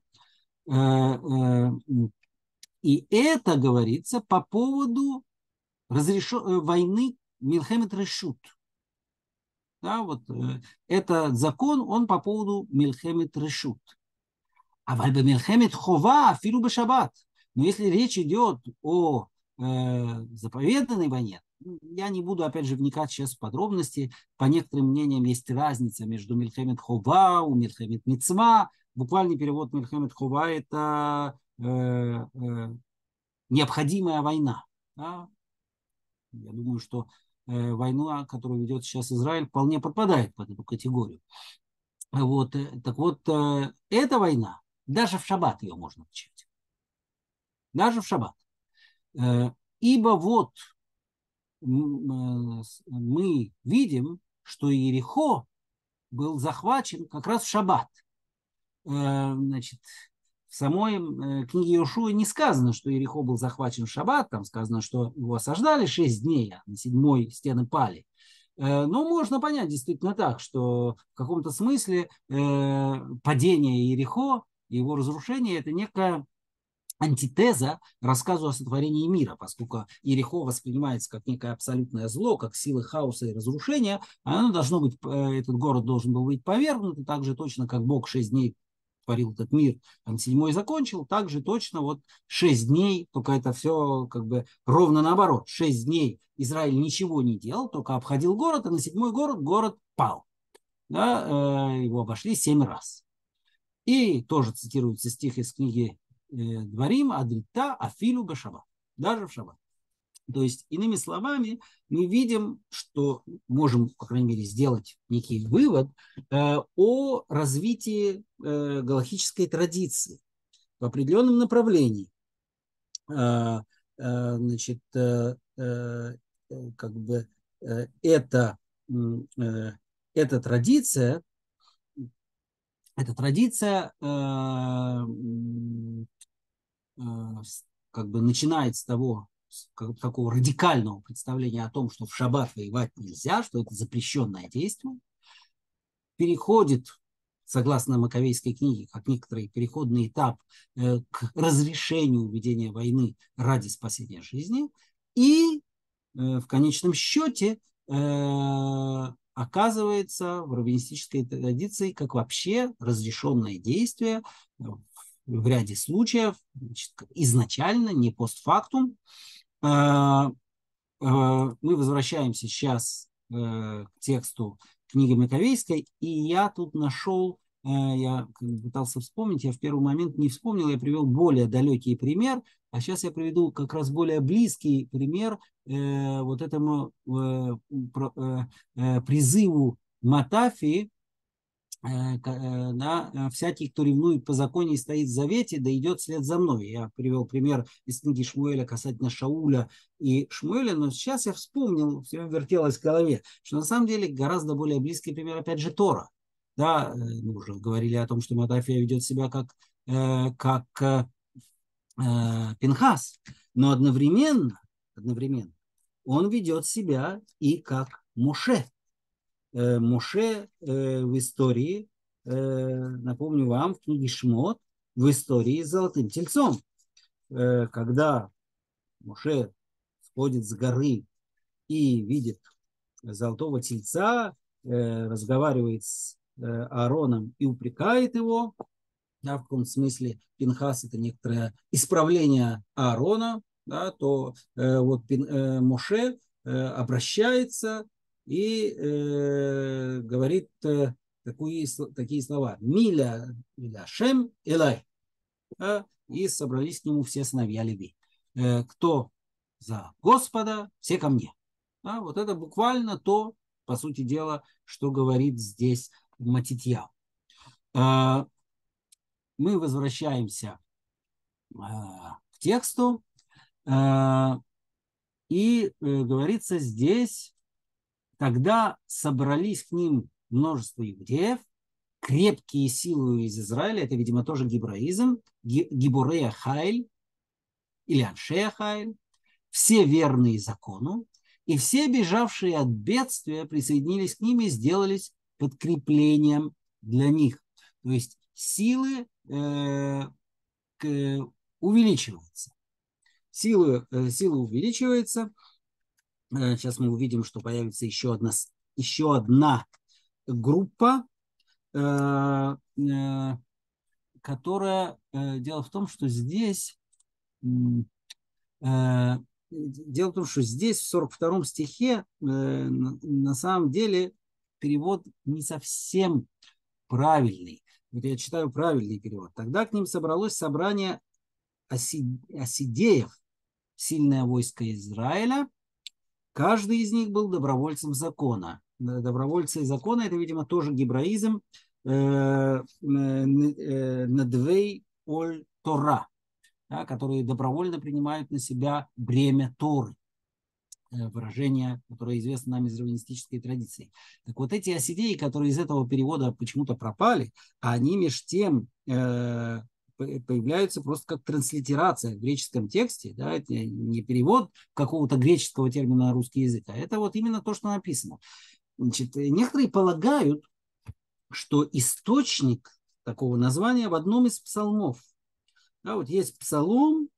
И это говорится по поводу войны Милхемет Решут. Да, вот этот закон, он по поводу Милхемет Решут. А вальба Милхемет Хова афилу бешаббат. Но если речь идет о заповеданной войне, я не буду, опять же, вникать сейчас в подробности. По некоторым мнениям есть разница между Милхемет Хова и Милхемет Мицва. Буквальный перевод Милхемет Хова – это необходимая война. Да? Я думаю, что война, которую ведет сейчас Израиль, вполне подпадает под эту категорию. Вот, так вот, эта война, даже в шаббат ее можно начать. Даже в шаббат. Ибо вот мы видим, что Иерихо был захвачен как раз в шаббат. Значит, в самой книге Иошуа не сказано, что Иерихо был захвачен в шаббат, там сказано, что его осаждали 6 дней, а на 7-й стены пали. Но можно понять действительно так, что в каком-то смысле падение Иерихо и его разрушение – это некая антитеза рассказу о сотворении мира, поскольку Иерихо воспринимается как некое абсолютное зло, как силы хаоса и разрушения, оно должно быть, этот город должен был быть повергнут, и так же точно, как Бог 6 дней творил этот мир, он 7-й закончил, так же точно вот 6 дней, только это все как бы ровно наоборот. 6 дней Израиль ничего не делал, только обходил город, а на 7-й город пал. Да, его обошли 7 раз. И тоже цитируется стих из книги Дворим, Адрита, Афилу бешаббат. Даже в шаббат. То есть, иными словами, мы видим, что можем, по крайней мере, сделать некий вывод о развитии галахической традиции в определенном направлении. Значит, как бы эта традиция как бы начинает с того, такого радикального представления о том, что в шаббат воевать нельзя, что это запрещенное действие, переходит, согласно Маковейской книге, как некоторый переходный этап к разрешению ведения войны ради спасения жизни, и в конечном счете оказывается в раввинистической традиции как вообще разрешенное действие в ряде случаев, значит, изначально, не постфактум. Мы возвращаемся сейчас к тексту книги Маковейской, и я тут нашел, я пытался вспомнить, я в первый момент не вспомнил, я привел более далекий пример, А сейчас я приведу как раз более близкий пример вот этому призыву Матафии, да, всякий, кто ревнует по законе и стоит в завете, да идет вслед за мной. Я привел пример из книги Шмуэля касательно Шауля и Шмуэля, но сейчас я вспомнил, все вертелось в голове, что на самом деле гораздо более близкий пример, опять же, Тора. Да, мы уже говорили о том, что Матафия ведет себя как Пинхас, но одновременно он ведет себя и как Моше. Моше в истории, напомню вам, в книге Шмот, в истории с золотым тельцом. Когда Моше сходит с горы и видит золотого тельца, разговаривает с Аароном и упрекает его, да, в каком смысле Пинхас это некоторое исправление Аарона, да, то вот Моше обращается и говорит такие слова: «Миля Шем Элай», да, и собрались к нему все сыновья Леви. Кто за Господа, все ко мне. Да, вот это буквально то, по сути дела, что говорит здесь Матитьяу. Мы возвращаемся к тексту, и говорится здесь: тогда собрались к ним множество иудеев, крепкие силы из Израиля, это, видимо, тоже гибраизм, гибурея хайль или аншея хайль, все верные закону, и все бежавшие от бедствия присоединились к ним и сделались подкреплением для них. То есть силы увеличиваются. Сила увеличивается. Сейчас мы увидим, что появится еще одна группа, которая... Дело в том, что здесь... Дело в том, что здесь, в 42 стихе, на самом деле перевод не совсем правильный. Вот я читаю правильный перевод. Тогда к ним собралось собрание осидеев, сильное войско Израиля. Каждый из них был добровольцем закона. Добровольцы закона — это, видимо, тоже гибраизм, надвей оль Тора, которые добровольно принимают на себя бремя Торы. Выражение, которое известно нам из раввинистической традиции. Так вот, эти осидеи, которые из этого перевода почему-то пропали, они меж тем появляются просто как транслитерация в греческом тексте. Да, это не перевод какого-то греческого термина на русский язык, а это вот именно то, что написано. Значит, некоторые полагают, что источник такого названия в одном из псалмов. Да, вот есть псалом,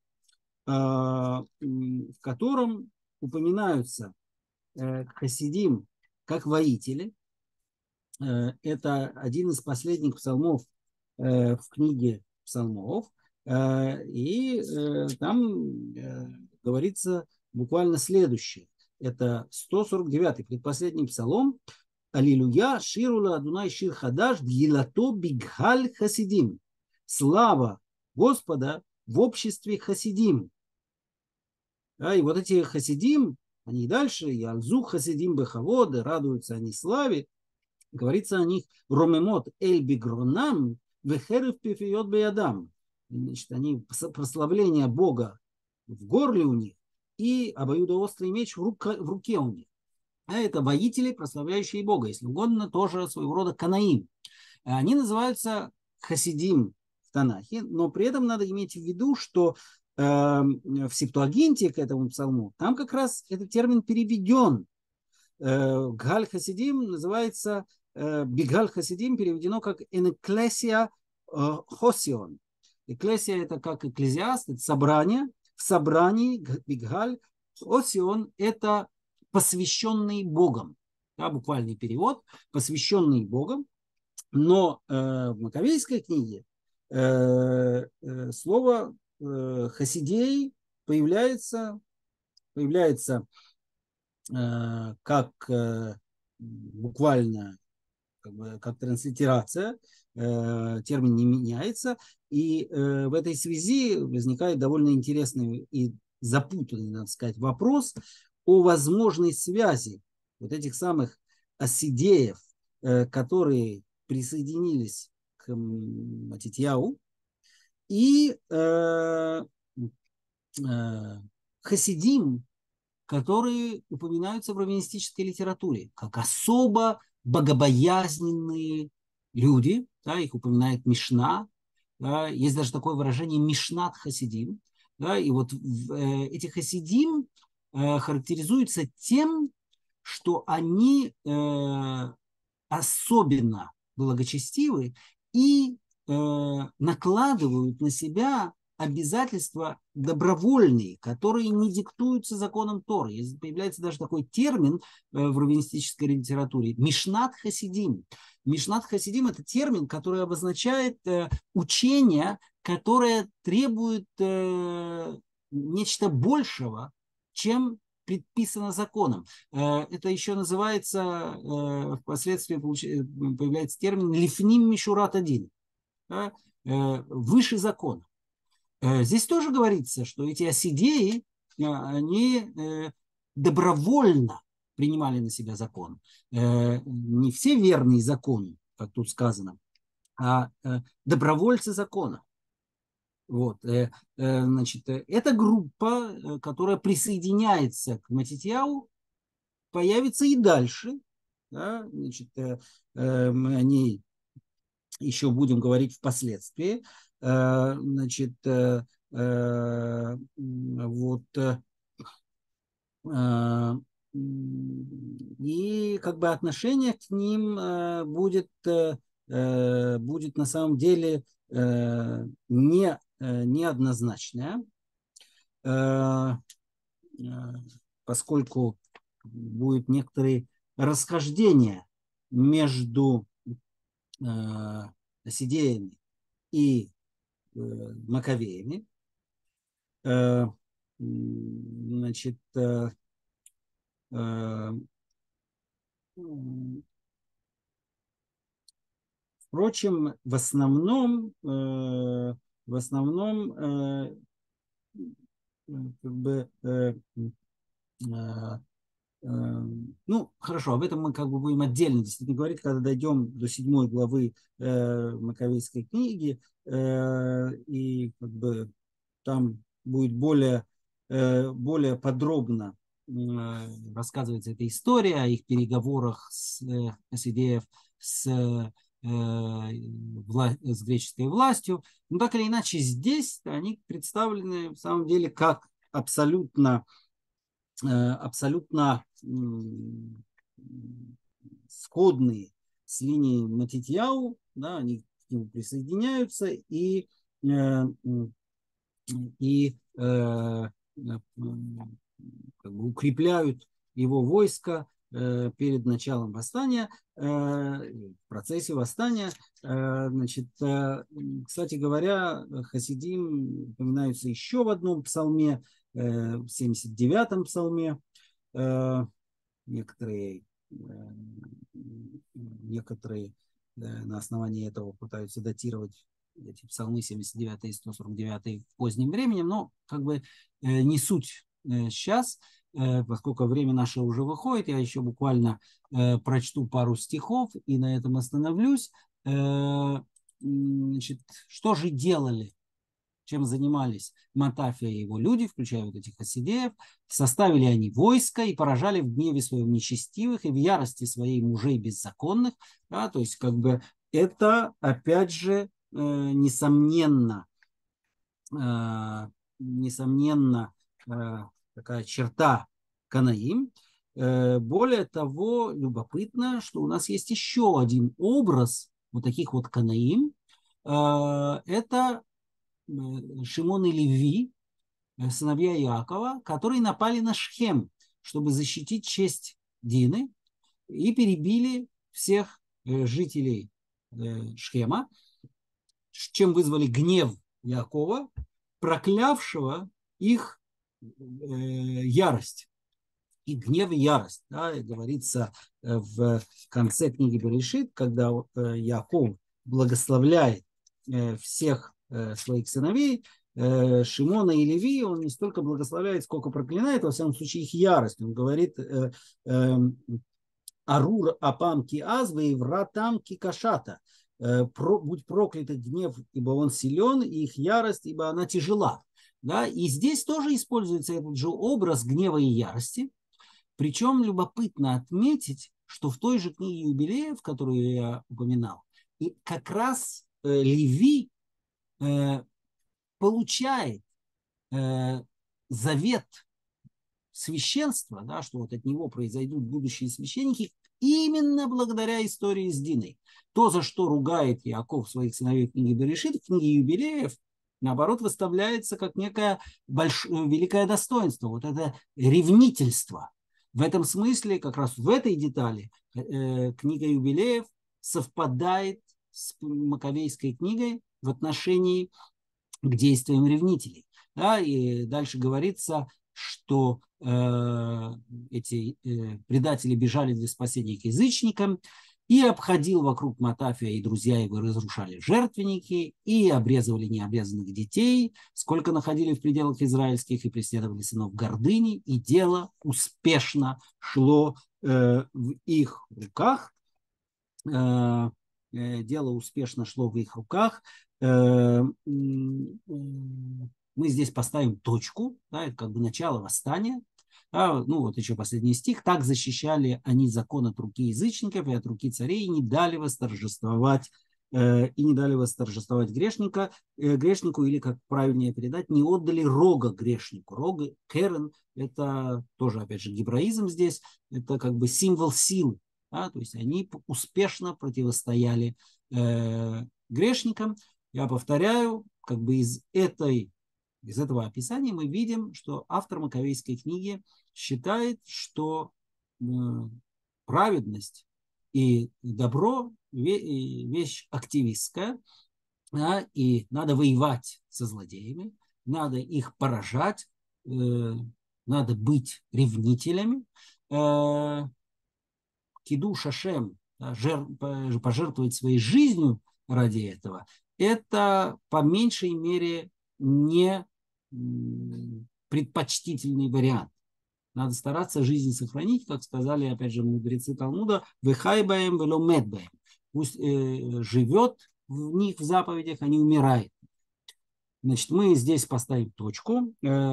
в котором упоминаются хасидим как воители. Это один из последних псалмов в книге псалмов. И там говорится буквально следующее. Это 149-й, предпоследний псалом. Аллилуйя, ширула адунай шир хадаш, дгилато бигхаль хасидим. Слава Господа в обществе хасидим. Да, и вот эти хасидим, они дальше, ялзу хасидим бехавод, радуются они славе. Говорится о них: ромемот эль бигронам вехерев пифиот беядам. Значит, они прославление Бога в горле у них и обоюдоострый меч в руке у них. А это воители, прославляющие Бога, если угодно, тоже своего рода канаим. Они называются хасидим в Танахе, но при этом надо иметь в виду, что в Септуагинте к этому псалму там как раз этот термин переведен. Галь хасидим называется, бигаль хасидим переведено как энеклесия хосион. Экклесия — это как экклезиаст, это собрание. В собрании бигаль хосион — это посвященный Богом. Да, буквальный перевод, посвященный Богом. Но в Маковейской книге слово хасидей появляется как буквально как транслитерация, термин не меняется. И в этой связи возникает довольно интересный и запутанный, надо сказать, вопрос о возможной связи вот этих самых асидеев, которые присоединились к Матитьяу, и хасидим, которые упоминаются в раввинистической литературе как особо богобоязненные люди. Да, их упоминает Мишна. Да, есть даже такое выражение «мишнат хасидим». Да, и вот эти хасидим характеризуются тем, что они особенно благочестивы и накладывают на себя обязательства добровольные, которые не диктуются законом Торы. Появляется даже такой термин в раввинистической литературе – мишнат хасидим. Мишнат хасидим – это термин, который обозначает учение, которое требует нечто большего, чем предписано законом. Это еще называется, впоследствии появляется термин «лифним мишурат один», да, выше закона. Здесь тоже говорится, что эти асидеи, они добровольно принимали на себя закон. Не все верные закону, как тут сказано, а добровольцы закона. Вот. Значит, эта группа, которая присоединяется к Матитьяу, появится и дальше. Да? Значит, мы о ней еще будем говорить впоследствии. Значит, вот, и как бы отношение к ним будет на самом деле неоднозначное, поскольку будет некоторые расхождения между асидеями и маковеями. Значит, впрочем, в основном как бы, ну, хорошо, об этом мы как бы будем отдельно действительно говорить, когда дойдем до 7 главы Маковейской книги, и как бы там будет более подробно рассказывается эта история о их переговорах с Асидеев с греческой властью. Но так или иначе здесь они представлены в самом деле как абсолютно сходные с линией Матитьяу, да, они к нему присоединяются и как бы укрепляют его войско перед началом восстания, в процессе восстания. Значит, кстати говоря, хасидим упоминаются еще в одном псалме, в 79-м псалме. Некоторые на основании этого пытаются датировать эти псалмы 79 и 149 поздним временем, но как бы не суть сейчас, поскольку время наше уже выходит, я еще буквально прочту пару стихов и на этом остановлюсь. Значит, что же делали, чем занимались Матафия и его люди, включая вот этих хасидеев? Составили они войско и поражали в гневе своем нечестивых и в ярости своей мужей беззаконных. Да, то есть как бы это опять же несомненно такая черта Канаим. Более того, любопытно, что у нас есть еще один образ вот таких вот Канаим. Это Шимон и Леви, сыновья Иакова, которые напали на Шхем, чтобы защитить честь Дины, и перебили всех жителей Шхема, чем вызвали гнев Иакова, проклявшего их ярость. и гнев и ярость. Да, и говорится в конце книги Берешит, когда Яаков благословляет всех своих сыновей, Шимона и Леви, он не столько благословляет, сколько проклинает, во всяком случае, их ярость. Он говорит, Арур апам ки азвы и вратам ки кашата. Будь проклят их гнев, ибо он силен, и их ярость, ибо она тяжела. Да? И здесь тоже используется этот же образ гнева и ярости. Причем любопытно отметить, что в той же книге Юбилеев, которую я упоминал, и как раз Леви получает завет священства, да, что вот от него произойдут будущие священники, именно благодаря истории с Диной. То, за что ругает Иаков своих сыновей в книге Берешит, в книге Юбилеев, наоборот, выставляется как некое великое достоинство. Вот это ревнительство. В этом смысле, как раз в этой детали, книга Юбилеев совпадает с Маковейской книгой в отношении к действиям ревнителей. Да, и дальше говорится, что эти предатели бежали для спасения к язычникам, и обходил вокруг Матафия, и друзья его разрушали жертвенники, и обрезывали необрезанных детей, сколько находили в пределах израильских, и преследовали сынов гордыни, и дело успешно шло в их руках. Дело успешно шло в их руках. Мы здесь поставим точку, да, это как бы начало восстания. Ну вот еще последний стих. Так защищали они закон от руки язычников и от руки царей, и не дали восторжествовать грешнику, или, как правильнее передать, не отдали рога грешнику. Рога, керен, это тоже, опять же, гебраизм здесь, это как бы символ силы. Да, то есть они успешно противостояли грешникам. Я повторяю, как бы из этого описания мы видим, что автор Маковейской книги считает, что праведность и добро вещь активистская, да, и надо воевать со злодеями, надо их поражать, надо быть ревнителями. Кидуш Ашем, пожертвовать своей жизнью ради этого, это по меньшей мере не предпочтительный вариант. Надо стараться жизнь сохранить, как сказали, опять же, мудрецы Талмуда, «Вехайбаем веломедбаем». Пусть живет в них в заповедях, а не умирает. Значит, мы здесь поставим точку.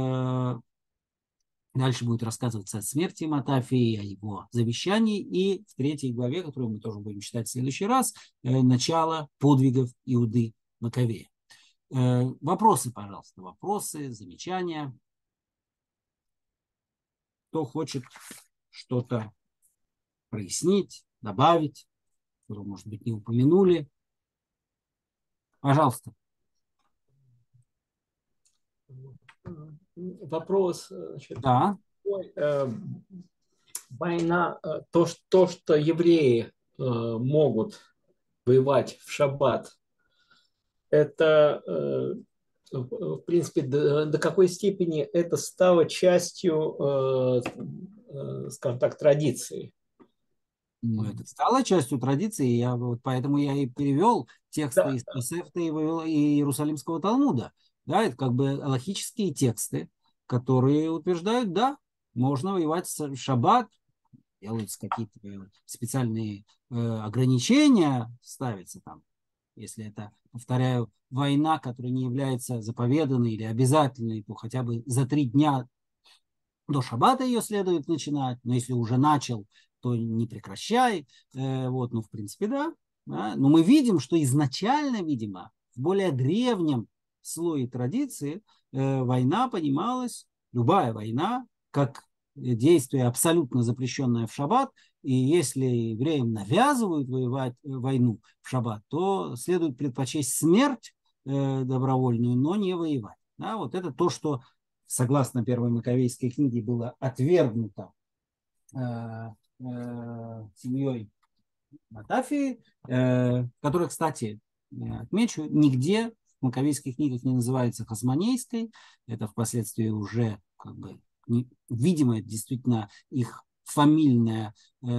Дальше будет рассказываться о смерти Матафии, о его завещании. И в 3 главе, которую мы тоже будем читать в следующий раз, начало подвигов Иуды Маковея. Вопросы, пожалуйста, вопросы, замечания. Кто хочет что-то прояснить, добавить, что, может быть, не упомянули. Пожалуйста. Вопрос, значит, Да. Война, то, что евреи могут воевать в шаббат, это, в принципе, до какой степени это стало частью, скажем так, традиции? Ну, это стало частью традиции, поэтому я и перевел тексты Да, из Тосефта и Иерусалимского Талмуда. Да, это как бы алахические тексты, которые утверждают, да, можно воевать в шаббат, делаются какие-то специальные ограничения, ставятся там, если это, повторяю, война, которая не является заповеданной или обязательной, то хотя бы за 3 дня до шаббата ее следует начинать, но если уже начал, то не прекращай. Ну, в принципе, да. Но мы видим, что изначально, видимо, в более древнем слое традиции война понималась, любая война, как действие абсолютно запрещенное в шаббат, и если евреям навязывают воевать войну в шаббат, то следует предпочесть смерть добровольную, но не воевать. Да, вот это то, что согласно первой Маковейской книге было отвергнуто семьей Матафии, которая, кстати, отмечу, нигде в Маковейских книгах не называется Хасмонейской, это впоследствии уже как бы видимо, это действительно их фамильное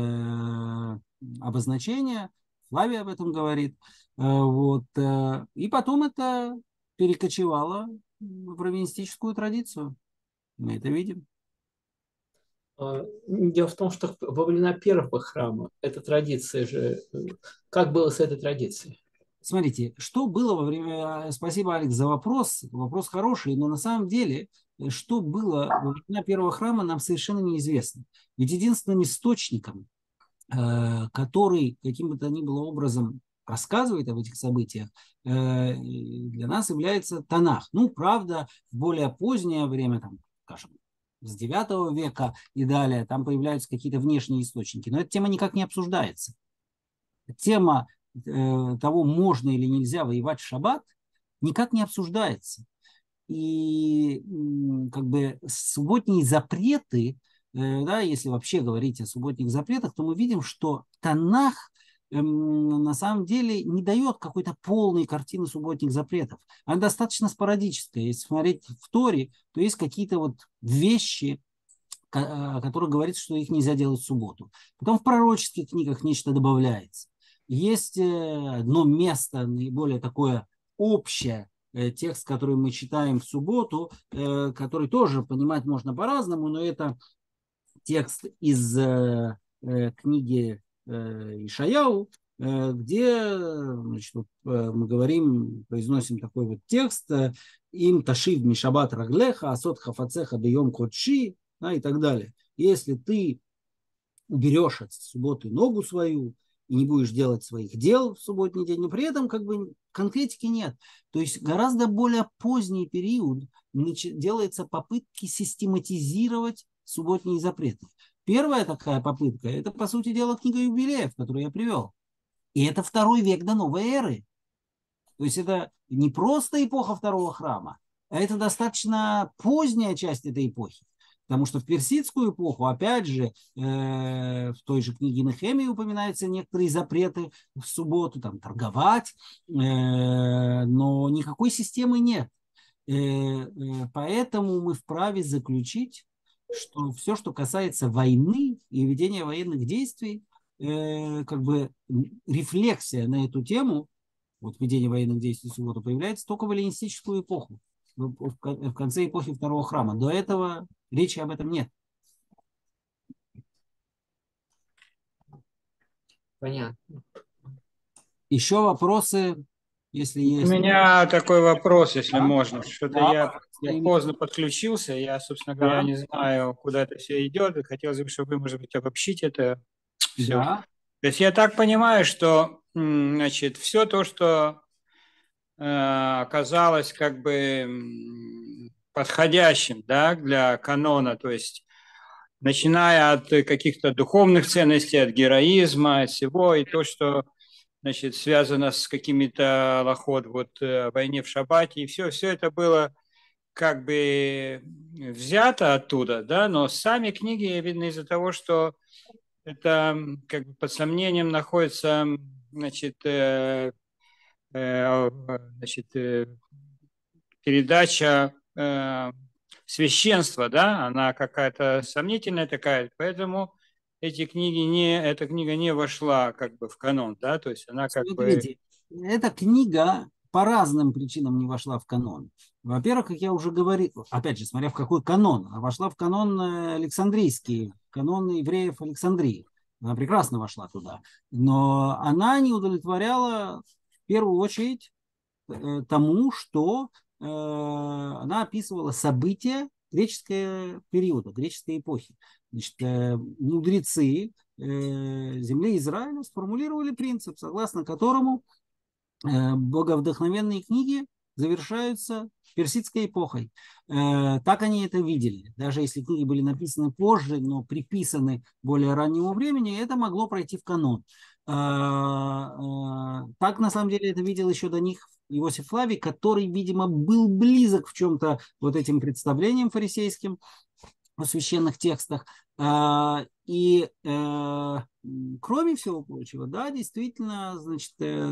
обозначение. Флавий об этом говорит. Вот. И потом это перекочевало в раввинистическую традицию. Мы это видим. Дело в том, что во времена первого храма эта традиция же... Как было с этой традицией? Смотрите, что было во время... Спасибо, Алекс, за вопрос. Вопрос хороший, но на самом деле, что было во времена первого храма, нам совершенно неизвестно. Ведь единственным источником, который каким бы то ни было образом рассказывает об этих событиях, для нас является Танах. Ну, правда, в более позднее время, там, скажем, с IX века и далее, там появляются какие-то внешние источники. Но эта тема никак не обсуждается. Тема того, можно или нельзя воевать в шаббат, никак не обсуждается. И как бы субботние запреты, да, если вообще говорить о субботних запретах, то мы видим, что Танах на самом деле не дает какой-то полной картины субботних запретов. Она достаточно спорадическая. Если смотреть в Торе, то есть какие-то вот вещи, о которых говорится, что их нельзя делать в субботу. Потом в пророческих книгах нечто добавляется. Есть одно место, наиболее такое общее, текст, который мы читаем в субботу, который тоже понимать можно по-разному, но это текст из книги Ишаяу, где, значит, мы говорим, произносим такой вот текст: «Им ташив мишабат раглеха, асот хафацеха бьем кодши», да, и так далее. Если ты уберешь от субботы ногу свою и не будешь делать своих дел в субботний день, но при этом как бы конкретики нет. То есть гораздо более поздний период делается попытки систематизировать субботние запреты. Первая такая попытка – это, по сути дела, книга юбилеев, которую я привел. И это 2 век до новой эры. То есть это не просто эпоха второго храма, а это достаточно поздняя часть этой эпохи. Потому что в персидскую эпоху, опять же, в той же книге Нехемии упоминаются некоторые запреты в субботу, там, торговать, но никакой системы нет. Поэтому мы вправе заключить, что все, что касается войны и ведения военных действий, как бы рефлексия на эту тему, вот ведение военных действий в субботу, появляется только в эллинистическую эпоху, в конце эпохи второго храма. До этого речи об этом нет. Понятно. Еще вопросы, если есть? У меня такой вопрос, если можно. Что-то Да, я поздно подключился, я, собственно говоря, не знаю, куда это все идет, и хотелось бы, чтобы вы, может быть, обобщить это все. Да. То есть я так понимаю, что, значит, все то, что оказалось как бы подходящим, да, для канона, то есть начиная от каких-то духовных ценностей, от героизма, от всего, и то, что, значит, связано с какими-то лохот, вот войне в шаббате, и все это было как бы взято оттуда, да, но сами книги, видно, из-за того, что это как бы под сомнением находится, значит, передача священства, да, она какая-то сомнительная такая, поэтому эта книга не вошла как бы в канон, да, то есть она как Смотрите, эта книга по разным причинам не вошла в канон. Во-первых, как я уже говорил, опять же, смотря в какой канон, она вошла в канон Александрийский, канон евреев Александрии. Она прекрасно вошла туда. Но она не удовлетворяла в первую очередь тому, что она описывала события греческого периода, греческой эпохи. Значит, мудрецы земли Израиля сформулировали принцип, согласно которому боговдохновенные книги завершаются персидской эпохой. Так они это видели. Даже если книги были написаны позже, но приписаны более раннему времени, это могло пройти в канон. Так, на самом деле, это видел еще до них Иосиф Флавий, который, видимо, был близок в чем-то вот этим представлениям фарисейским о священных текстах. И кроме кроме всего прочего, да, действительно, значит,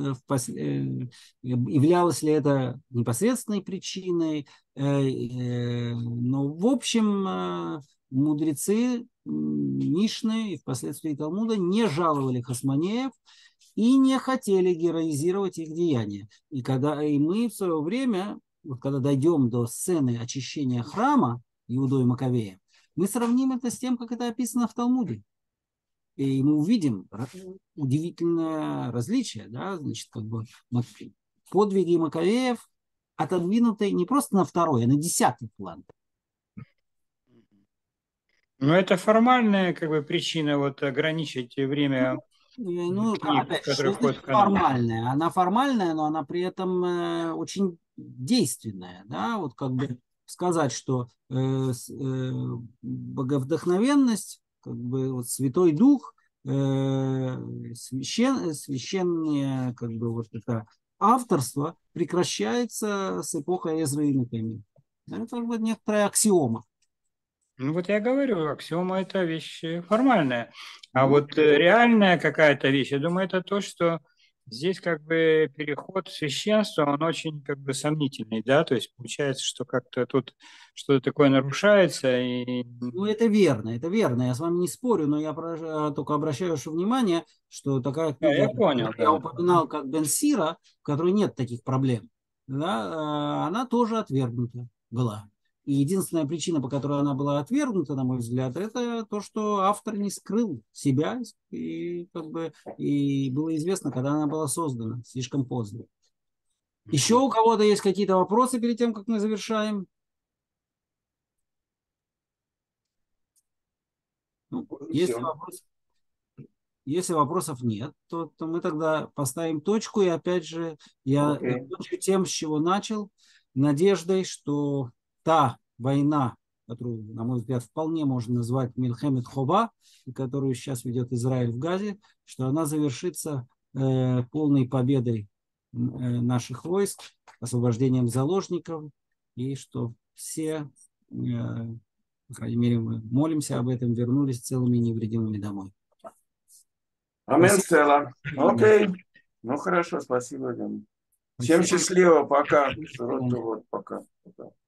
являлось ли это непосредственной причиной, но, в общем, мудрецы Мишны и впоследствии Талмуда не жаловали хасмонеев и не хотели героизировать их деяния. И мы в свое время, вот когда дойдем до сцены очищения храма Иудой и Маковея, мы сравним это с тем, как это описано в Талмуде. И мы увидим удивительное различие, да, значит, как бы подвиги Маковеев отодвинуты не просто на второй, а на 10-й план. Ну, это формальная как бы причина вот ограничить время Ну, книг, опять же, которые что входят значит в канон. формальная? Она формальная, но она при этом очень действенная, да, вот как бы сказать, что боговдохновенность, как бы вот Святой Дух, священное, как бы вот это авторство прекращается с эпохой Эзры и Нехемии. Это как бы некоторая аксиома. Ну вот я говорю, аксиома – это вещь формальная. А вот реальная какая-то вещь, я думаю, это то, что здесь как бы переход в священство, он очень как бы сомнительный, да, то есть получается, что как-то тут что-то такое нарушается. Ну, это верно, я с вами не спорю, но я только обращаю ваше внимание, что такая Да, книга, я понял, я да. упоминал, как Бен Сира, в которой нет таких проблем, да, она тоже отвергнута была. И единственная причина, по которой она была отвергнута, на мой взгляд, это то, что автор не скрыл себя, и, как бы, и было известно, когда она была создана, слишком поздно. Еще у кого-то есть какие-то вопросы перед тем, как мы завершаем? Ну, если вопросов нет, то мы тогда поставим точку. И опять же, я закончу тем, с чего начал, надеждой, что та война, которую, на мой взгляд, вполне можно назвать Мильхемет Хова, и которую сейчас ведет Израиль в Газе, что она завершится полной победой наших войск, освобождением заложников, и что все, по крайней мере, мы молимся об этом, вернулись целыми и невредимыми домой. Амен, Стелла. Окей. Ну хорошо, спасибо. Всем счастливо, пока. Пока.